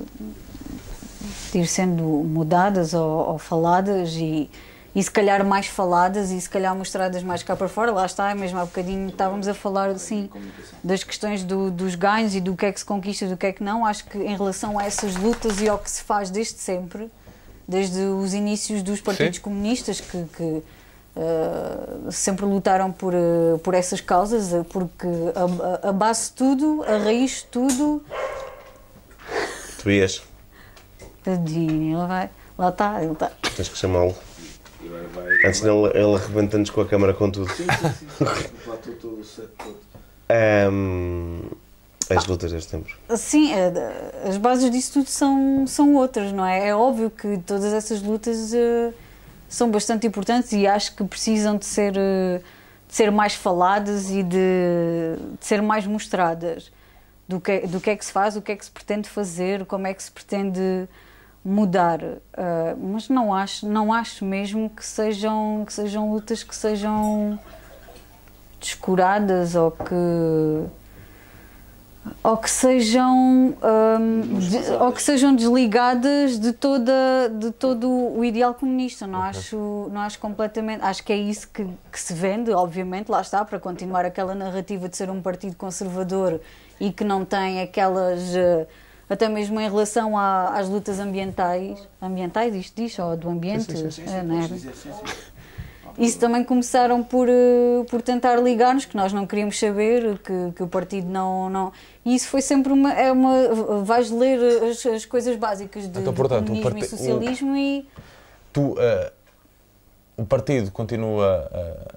de ir sendo mudadas ou, ou faladas e, e se calhar mais faladas e se calhar mostradas mais cá para fora. Lá está, mesmo há bocadinho estávamos a falar assim, das questões do, dos ganhos e do que é que se conquista e do que é que não. Acho que em relação a essas lutas e ao que se faz desde sempre, desde os inícios dos partidos Sim. comunistas que, que uh, sempre lutaram por, uh, por essas causas, porque a, a base de tudo, a raiz de tudo... Tu ias? Tadinho, ele vai... Lá está, ele está... Tens que chamá-lo. E vai, vai, Antes dele ele arrebenta-nos com a câmara com tudo. Sim, sim, sim. sim. Lá estou todo o set todo. Um, as lutas destes tempos. Sim, as bases disso tudo são, são outras, não é? É óbvio que todas essas lutas uh, são bastante importantes e acho que precisam de ser, uh, de ser mais faladas e de, de ser mais mostradas do que, do que é que se faz, o que é que se pretende fazer, como é que se pretende mudar. Uh, mas não acho, não acho mesmo que sejam, que sejam lutas que sejam descuradas ou que... ou que sejam um, de, ou que sejam desligadas de toda de todo o ideal comunista. Não acho não acho completamente, acho que é isso que, que se vende, obviamente, lá está, para continuar aquela narrativa de ser um partido conservador e que não tem aquelas, até mesmo em relação à, às lutas ambientais ambientais, isto diz, ou do ambiente, Sim, sim, sim, sim, é, não é? podes dizer, sim, sim. Isso também começaram por, uh, por tentar ligar-nos, que nós não queríamos saber, que, que o partido não, não... E isso foi sempre uma... É uma vais ler as, as coisas básicas de, Então, do portanto, o comunismo parti- e socialismo o- e... Tu, uh, o partido continua uh,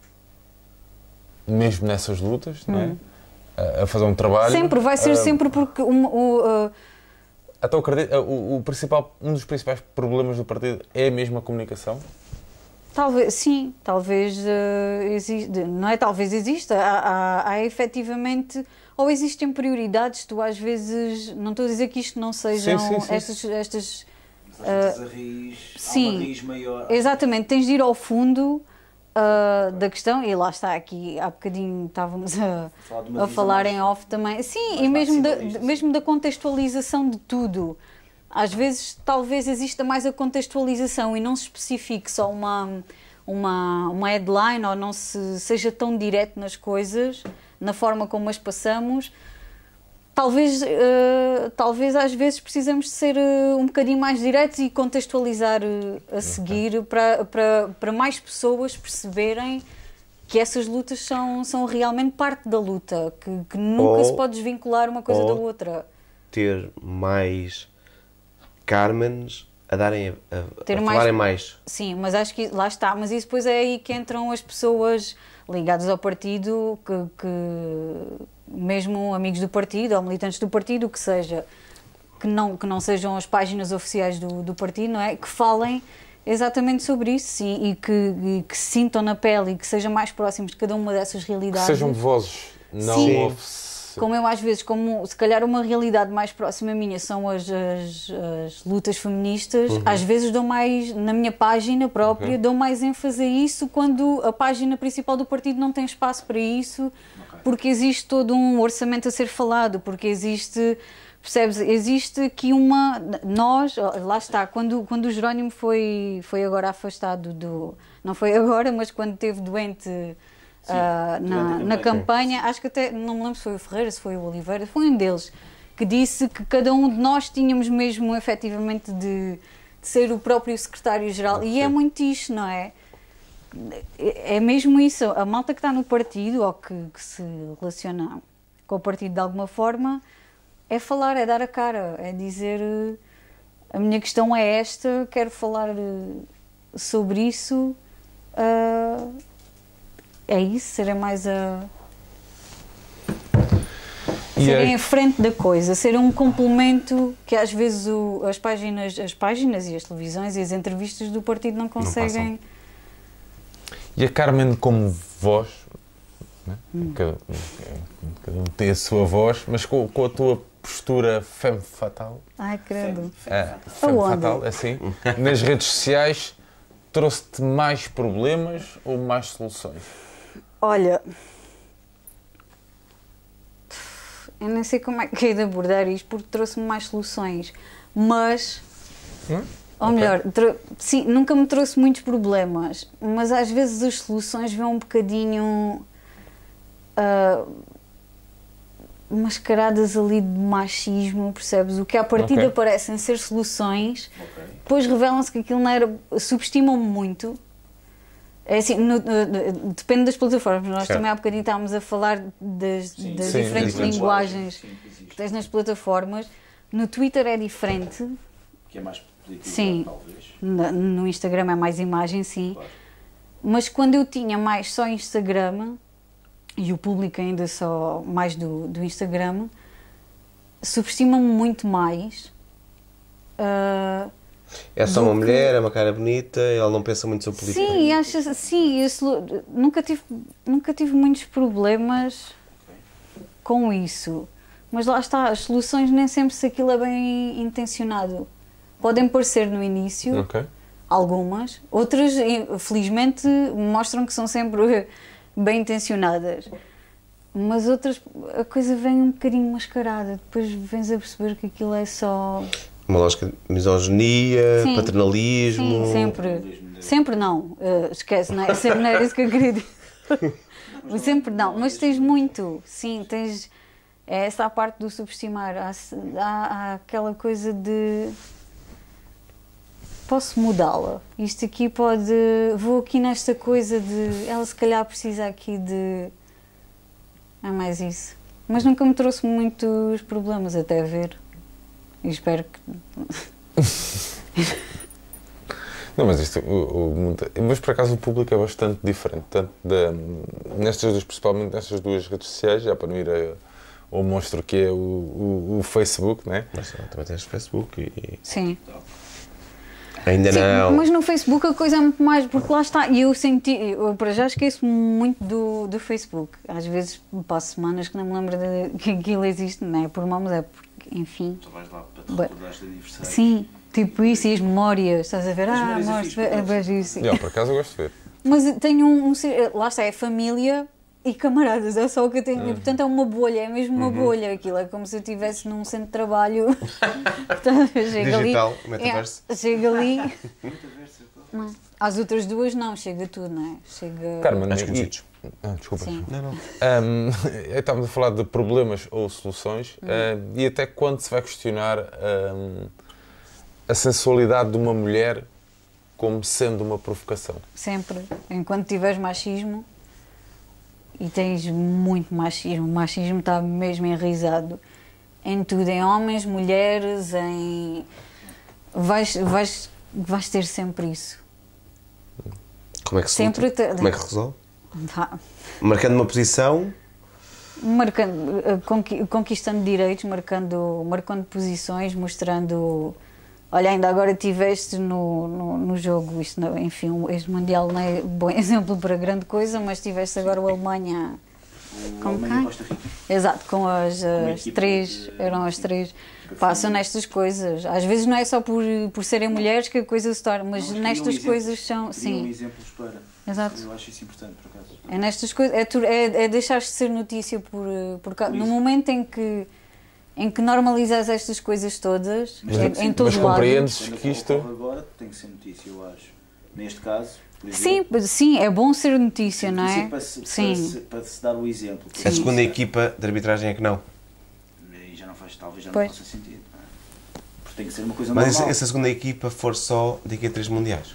mesmo nessas lutas, não é? Uh, a fazer um trabalho. Sempre, vai ser uh, sempre porque... Um, o, uh, Então, acredito, uh, o, o principal, um dos principais problemas do partido é mesmo a comunicação? talvez, sim, talvez uh, existe, não é talvez exista, há, há, há efetivamente... Ou existem prioridades, tu às vezes... Não estou a dizer que isto não sejam Sim, sim, sim. estas... estas Mas às vezes a raiz, há sim. uma raiz maior. Exatamente, tens de ir ao fundo uh, da questão, e lá está, aqui há bocadinho estávamos a, Falar de uma a visão falar mais- em off também, sim, mais e mesmo da, maximalista, mesmo da contextualização de tudo. Às vezes talvez exista mais a contextualização e não se especifique só uma, uma, uma headline ou não se seja tão direto nas coisas, na forma como as passamos. Talvez, uh, talvez às vezes precisamos de ser uh, um bocadinho mais diretos e contextualizar uh, a seguir para, para, para mais pessoas perceberem que essas lutas são, são realmente parte da luta, que, que nunca Ou- se pode desvincular uma coisa ou- da outra. Ter mais Carmens a darem a, a, Ter a mais- falarem mais. Sim, mas acho que lá está, mas isso depois é aí que entram as pessoas ligadas ao partido, que, que mesmo amigos do partido ou militantes do partido, o que seja, que não, que não sejam as páginas oficiais do, do partido, não é? Que falem exatamente sobre isso e, e, que, e que se sintam na pele e que sejam mais próximos de cada uma dessas Que realidades. sejam vozes não Sim. oficiais. Como eu às vezes, como se calhar uma realidade mais próxima minha são as, as, as lutas feministas, às vezes dou mais, na minha página própria, Uhum. dou mais ênfase a isso quando a página principal do partido não tem espaço para isso, porque existe todo um orçamento a ser falado, porque existe, percebes, existe aqui uma, nós, lá está, quando, quando o Jerónimo foi, foi agora afastado do, não foi agora, mas quando esteve doente... Sim, Uh, na, durante a na campanha. campanha, acho que até, não me lembro se foi o Ferreira, se foi o Oliveira, foi um deles, que disse que cada um de nós tínhamos mesmo efetivamente de, de ser o próprio secretário-geral, e é muito isto, não é? É é mesmo isso, a malta que está no partido, ou que, que se relaciona com o partido de alguma forma, é falar, é dar a cara, é dizer, uh, a minha questão é esta, quero falar uh, sobre isso, uh, é isso, serem mais a... E serem é- à frente da coisa, serem um complemento que às vezes o, as, páginas, as páginas e as televisões e as entrevistas do partido não conseguem... E a Carmen como voz, né? cada, cada um tem a sua voz, mas com, com a tua postura femme fatal, Ai, credo. é, femme Aonde? fatal, assim, nas redes sociais, trouxe-te mais problemas ou mais soluções? Olha, eu nem sei como é que é de abordar isto porque trouxe-me mais soluções, mas, Hum? ou Ok. melhor, tro- sim, nunca me trouxe muitos problemas, mas às vezes as soluções vão um bocadinho, ah, mascaradas ali de machismo, percebes? O que à partida Ok. parecem ser soluções, Ok. depois revelam-se que aquilo não era. Subestimam-me muito. É assim, no- no- depende das plataformas. Nós Certo. também há bocadinho estávamos a falar das, Sim, das sim, diferentes diferentes linguagens Sim, que existe. que tens nas plataformas. No Twitter é diferente, Que é mais positivo, Sim. talvez. na- no Instagram é mais imagem, sim. Claro. Mas quando eu tinha mais só Instagram, e o público ainda só mais do, do Instagram, subestima-me muito mais. ah, É só do uma que- mulher, é uma cara bonita, ela não pensa muito sobre política. sim, acho, sim esse lu- nunca, tive, nunca tive muitos problemas com isso. Mas lá está, as soluções nem sempre se aquilo é bem intencionado. Podem parecer no início, Ok. algumas, outras, felizmente, mostram que são sempre bem intencionadas. Mas outras, a coisa vem um bocadinho mascarada. Depois vens a perceber que aquilo é só. Uma lógica de misoginia, Sim. paternalismo. Sim, sempre. Sempre não. Uh, esquece, não é? Sempre não era isso que eu queria dizer. Sempre não. Mas tens muito. Sim, tens. É essa a parte do subestimar. Há, há, há aquela coisa de. Posso mudá-la. Isto aqui pode. Vou aqui nesta coisa de. Ela se calhar precisa aqui de. É mais isso. Mas nunca me trouxe muitos problemas até ver. E espero que. Não, mas isto, o, o, muita- mas por acaso o público é bastante diferente, tanto da, nestas duas, principalmente nestas duas redes sociais, já para não ir a- ao monstro que é o, o, o Facebook, né? Mas ah, também tens Facebook e... Sim. Ainda Sim, não. mas no Facebook a coisa é muito mais, porque lá está, e eu senti, eu para já esqueço muito do, do Facebook. Às vezes passo semanas que não me lembro de, que aquilo existe, não é por mal, mas é porque, enfim. Só vais lá para te Bem, recordares de aniversário. Sim, tipo isso e as memórias, estás a ver? As Ah, memórias é mostra, fixe, por é acaso. bem isso. Já, por acaso eu gosto de ver. Mas tenho um, um, ser- lá está, é família e camaradas, é só o que eu tenho. Portanto, é uma bolha, é mesmo uma bolha aquilo. É como se eu estivesse num centro de trabalho. Portanto, eu chego Digital, ali, metaverso. É, chego ali. Metaverso, eu tô- Não. Às outras duas, não, chega tudo, não é? Chega. Carmen, Mais e- conhecidos. ah, desculpa. Sim. Não, não. Um, estávamos a falar de problemas ou soluções um, e até quando se vai questionar um, a sensualidade de uma mulher como sendo uma provocação. Sempre. Enquanto tiveres machismo e tens muito machismo, o machismo está mesmo enraizado em tudo, em homens, mulheres, em. Vais, vais, vais ter sempre isso. Como é que se Sempre luta? te- Como é que se resolve? Vá. Marcando uma posição. Marcando, eh, conqui- conquistando direitos, marcando, marcando posições, mostrando. Olha, ainda agora tiveste no, no, no jogo, isto, não- enfim, este Mundial não é bom exemplo para grande coisa, mas tiveste agora o Alemanha. O Com Alemanha quem? e Costa Rica. Exato, com as, Uma as equipa três, de- eram as três. Passam nestas coisas. Às vezes não é só por, por serem mulheres que a coisa se torna, mas Não, criam nestas exemplos, coisas são. criam Sim, exemplos para. exato. Eu acho isso importante, por acaso. É nestas coisas, é, tu- é, é deixar de ser notícia por, por causa. Por No isso. momento em que, em que normalizas estas coisas todas, Mas em, tem- em todo mas lado. compreendes Quando que isto- ocorre agora tem que ser notícia, eu acho. Neste caso, por Sim, exemplo. sim, é bom ser notícia, não notícia é? Para se, Sim. Para, se, para se dar o exemplo. A segunda equipa de arbitragem é que não. Aí já não faz, talvez já Pois. não faça sentido. Não é? Porque tem que ser uma coisa Mas e se- normal. e se a segunda equipa for só daqui a três mundiais?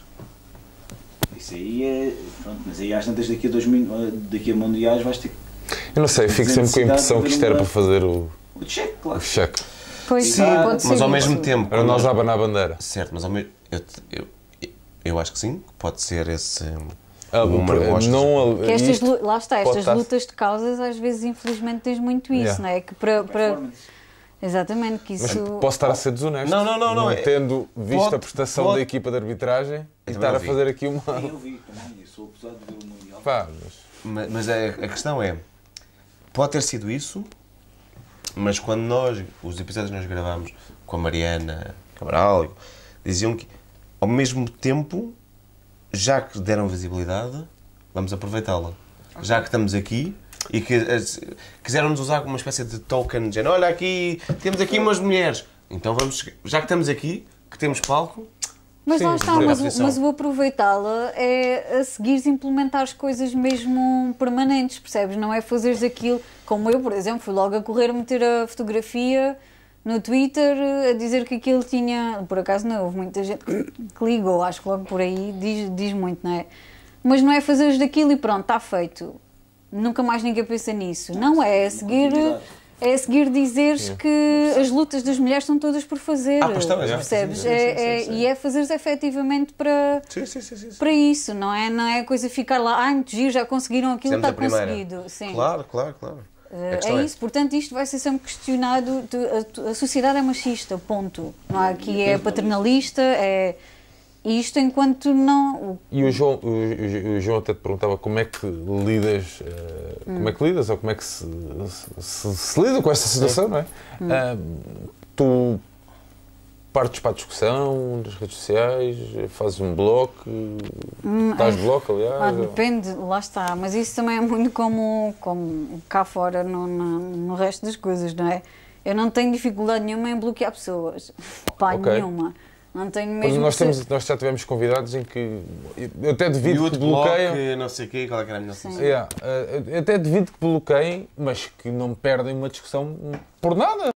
Isso aí é. Pronto, mas aí às tantas daqui a dois mil, daqui a mundiais vais ter que. Eu não sei, fico sempre com a impressão que isto era para fazer o, O cheque, claro. o cheque. Pois, Sim, pode ser Mas ao isso. mesmo tempo. Era quando- nós a abanar a bandeira. Certo, mas ao mesmo eu, eu, eu acho que sim, pode ser esse. Ah, o Mário Borges. não, Que estas, isto- lu- lá está, pode estas estar- lutas de causas, às vezes, infelizmente, tens muito isso, Yeah. não é? Que para, para, Performance. exatamente, que Mas isso. posso estar a ser desonesto. Não, não, não, não, é- tendo visto pode- a prestação pode- da equipa de arbitragem e também estar a vi. fazer aqui uma. Sim, eu vi também. Eu sou acusado de ver o Mundial. Pá, mas- Ma- Mas a, a questão é, pode ter sido isso, mas quando nós, os episódios que nós gravámos com a Mariana Cabral, diziam que ao mesmo tempo, já que deram visibilidade, vamos aproveitá-la. Já que estamos aqui e que as- quiseram-nos usar como uma espécie de token, de género, olha aqui, temos aqui umas mulheres, então vamos, já que estamos aqui, que temos palco, Mas Sim, lá está, sim. mas, a o- posição. mas o aproveitá-la é a seguires implementar as coisas mesmo permanentes, percebes? Não é fazeres aquilo, como eu, por exemplo, fui logo a correr a meter a fotografia no Twitter a dizer que aquilo tinha. Por acaso não, houve muita gente que que ligou, acho que logo por aí diz, diz muito, não é? Mas não é fazeres daquilo e pronto, está feito. Nunca mais ninguém pensa nisso. Não é, é seguir. continuidade. É a seguir dizeres que as lutas das mulheres estão todas por fazer, Ah, pois estão, já. percebes? Sim, sim, É- sim, é- sim, sim. E é fazeres efetivamente para, Sim, sim, sim, sim, sim. para isso, não é? Não é a coisa ficar lá, ai, muito giro, já conseguiram aquilo, Fizemos está a primeira. conseguido. Sim. Claro, claro, claro. Eh, A questão é isso, portanto isto vai ser sempre questionado, tu- a, a sociedade é machista, ponto. Não há aqui é paternalista, é isto enquanto não... E o João, o, o- o João até te perguntava como é que lidas, eh, como é que lidas ou como é que se, se- se lida com esta situação, não é? Ah, tu partes para a discussão nas redes sociais, fazes um bloco, estás bloco, aliás. Ah, ou- depende, lá está, mas isso também é muito como, como cá fora no, no, no resto das coisas, não é? Eu não tenho dificuldade nenhuma em bloquear pessoas, pá, Ok. nenhuma. Não tenho Mas mesmo nós, que ser- temos, nós já tivemos convidados em que eu até devido que Miúdo, bloco, bloqueiam. não sei o quê, qual é que era a minha sensação? Yeah, eh, eu até devido que bloqueiem, mas que não perdem uma discussão por nada.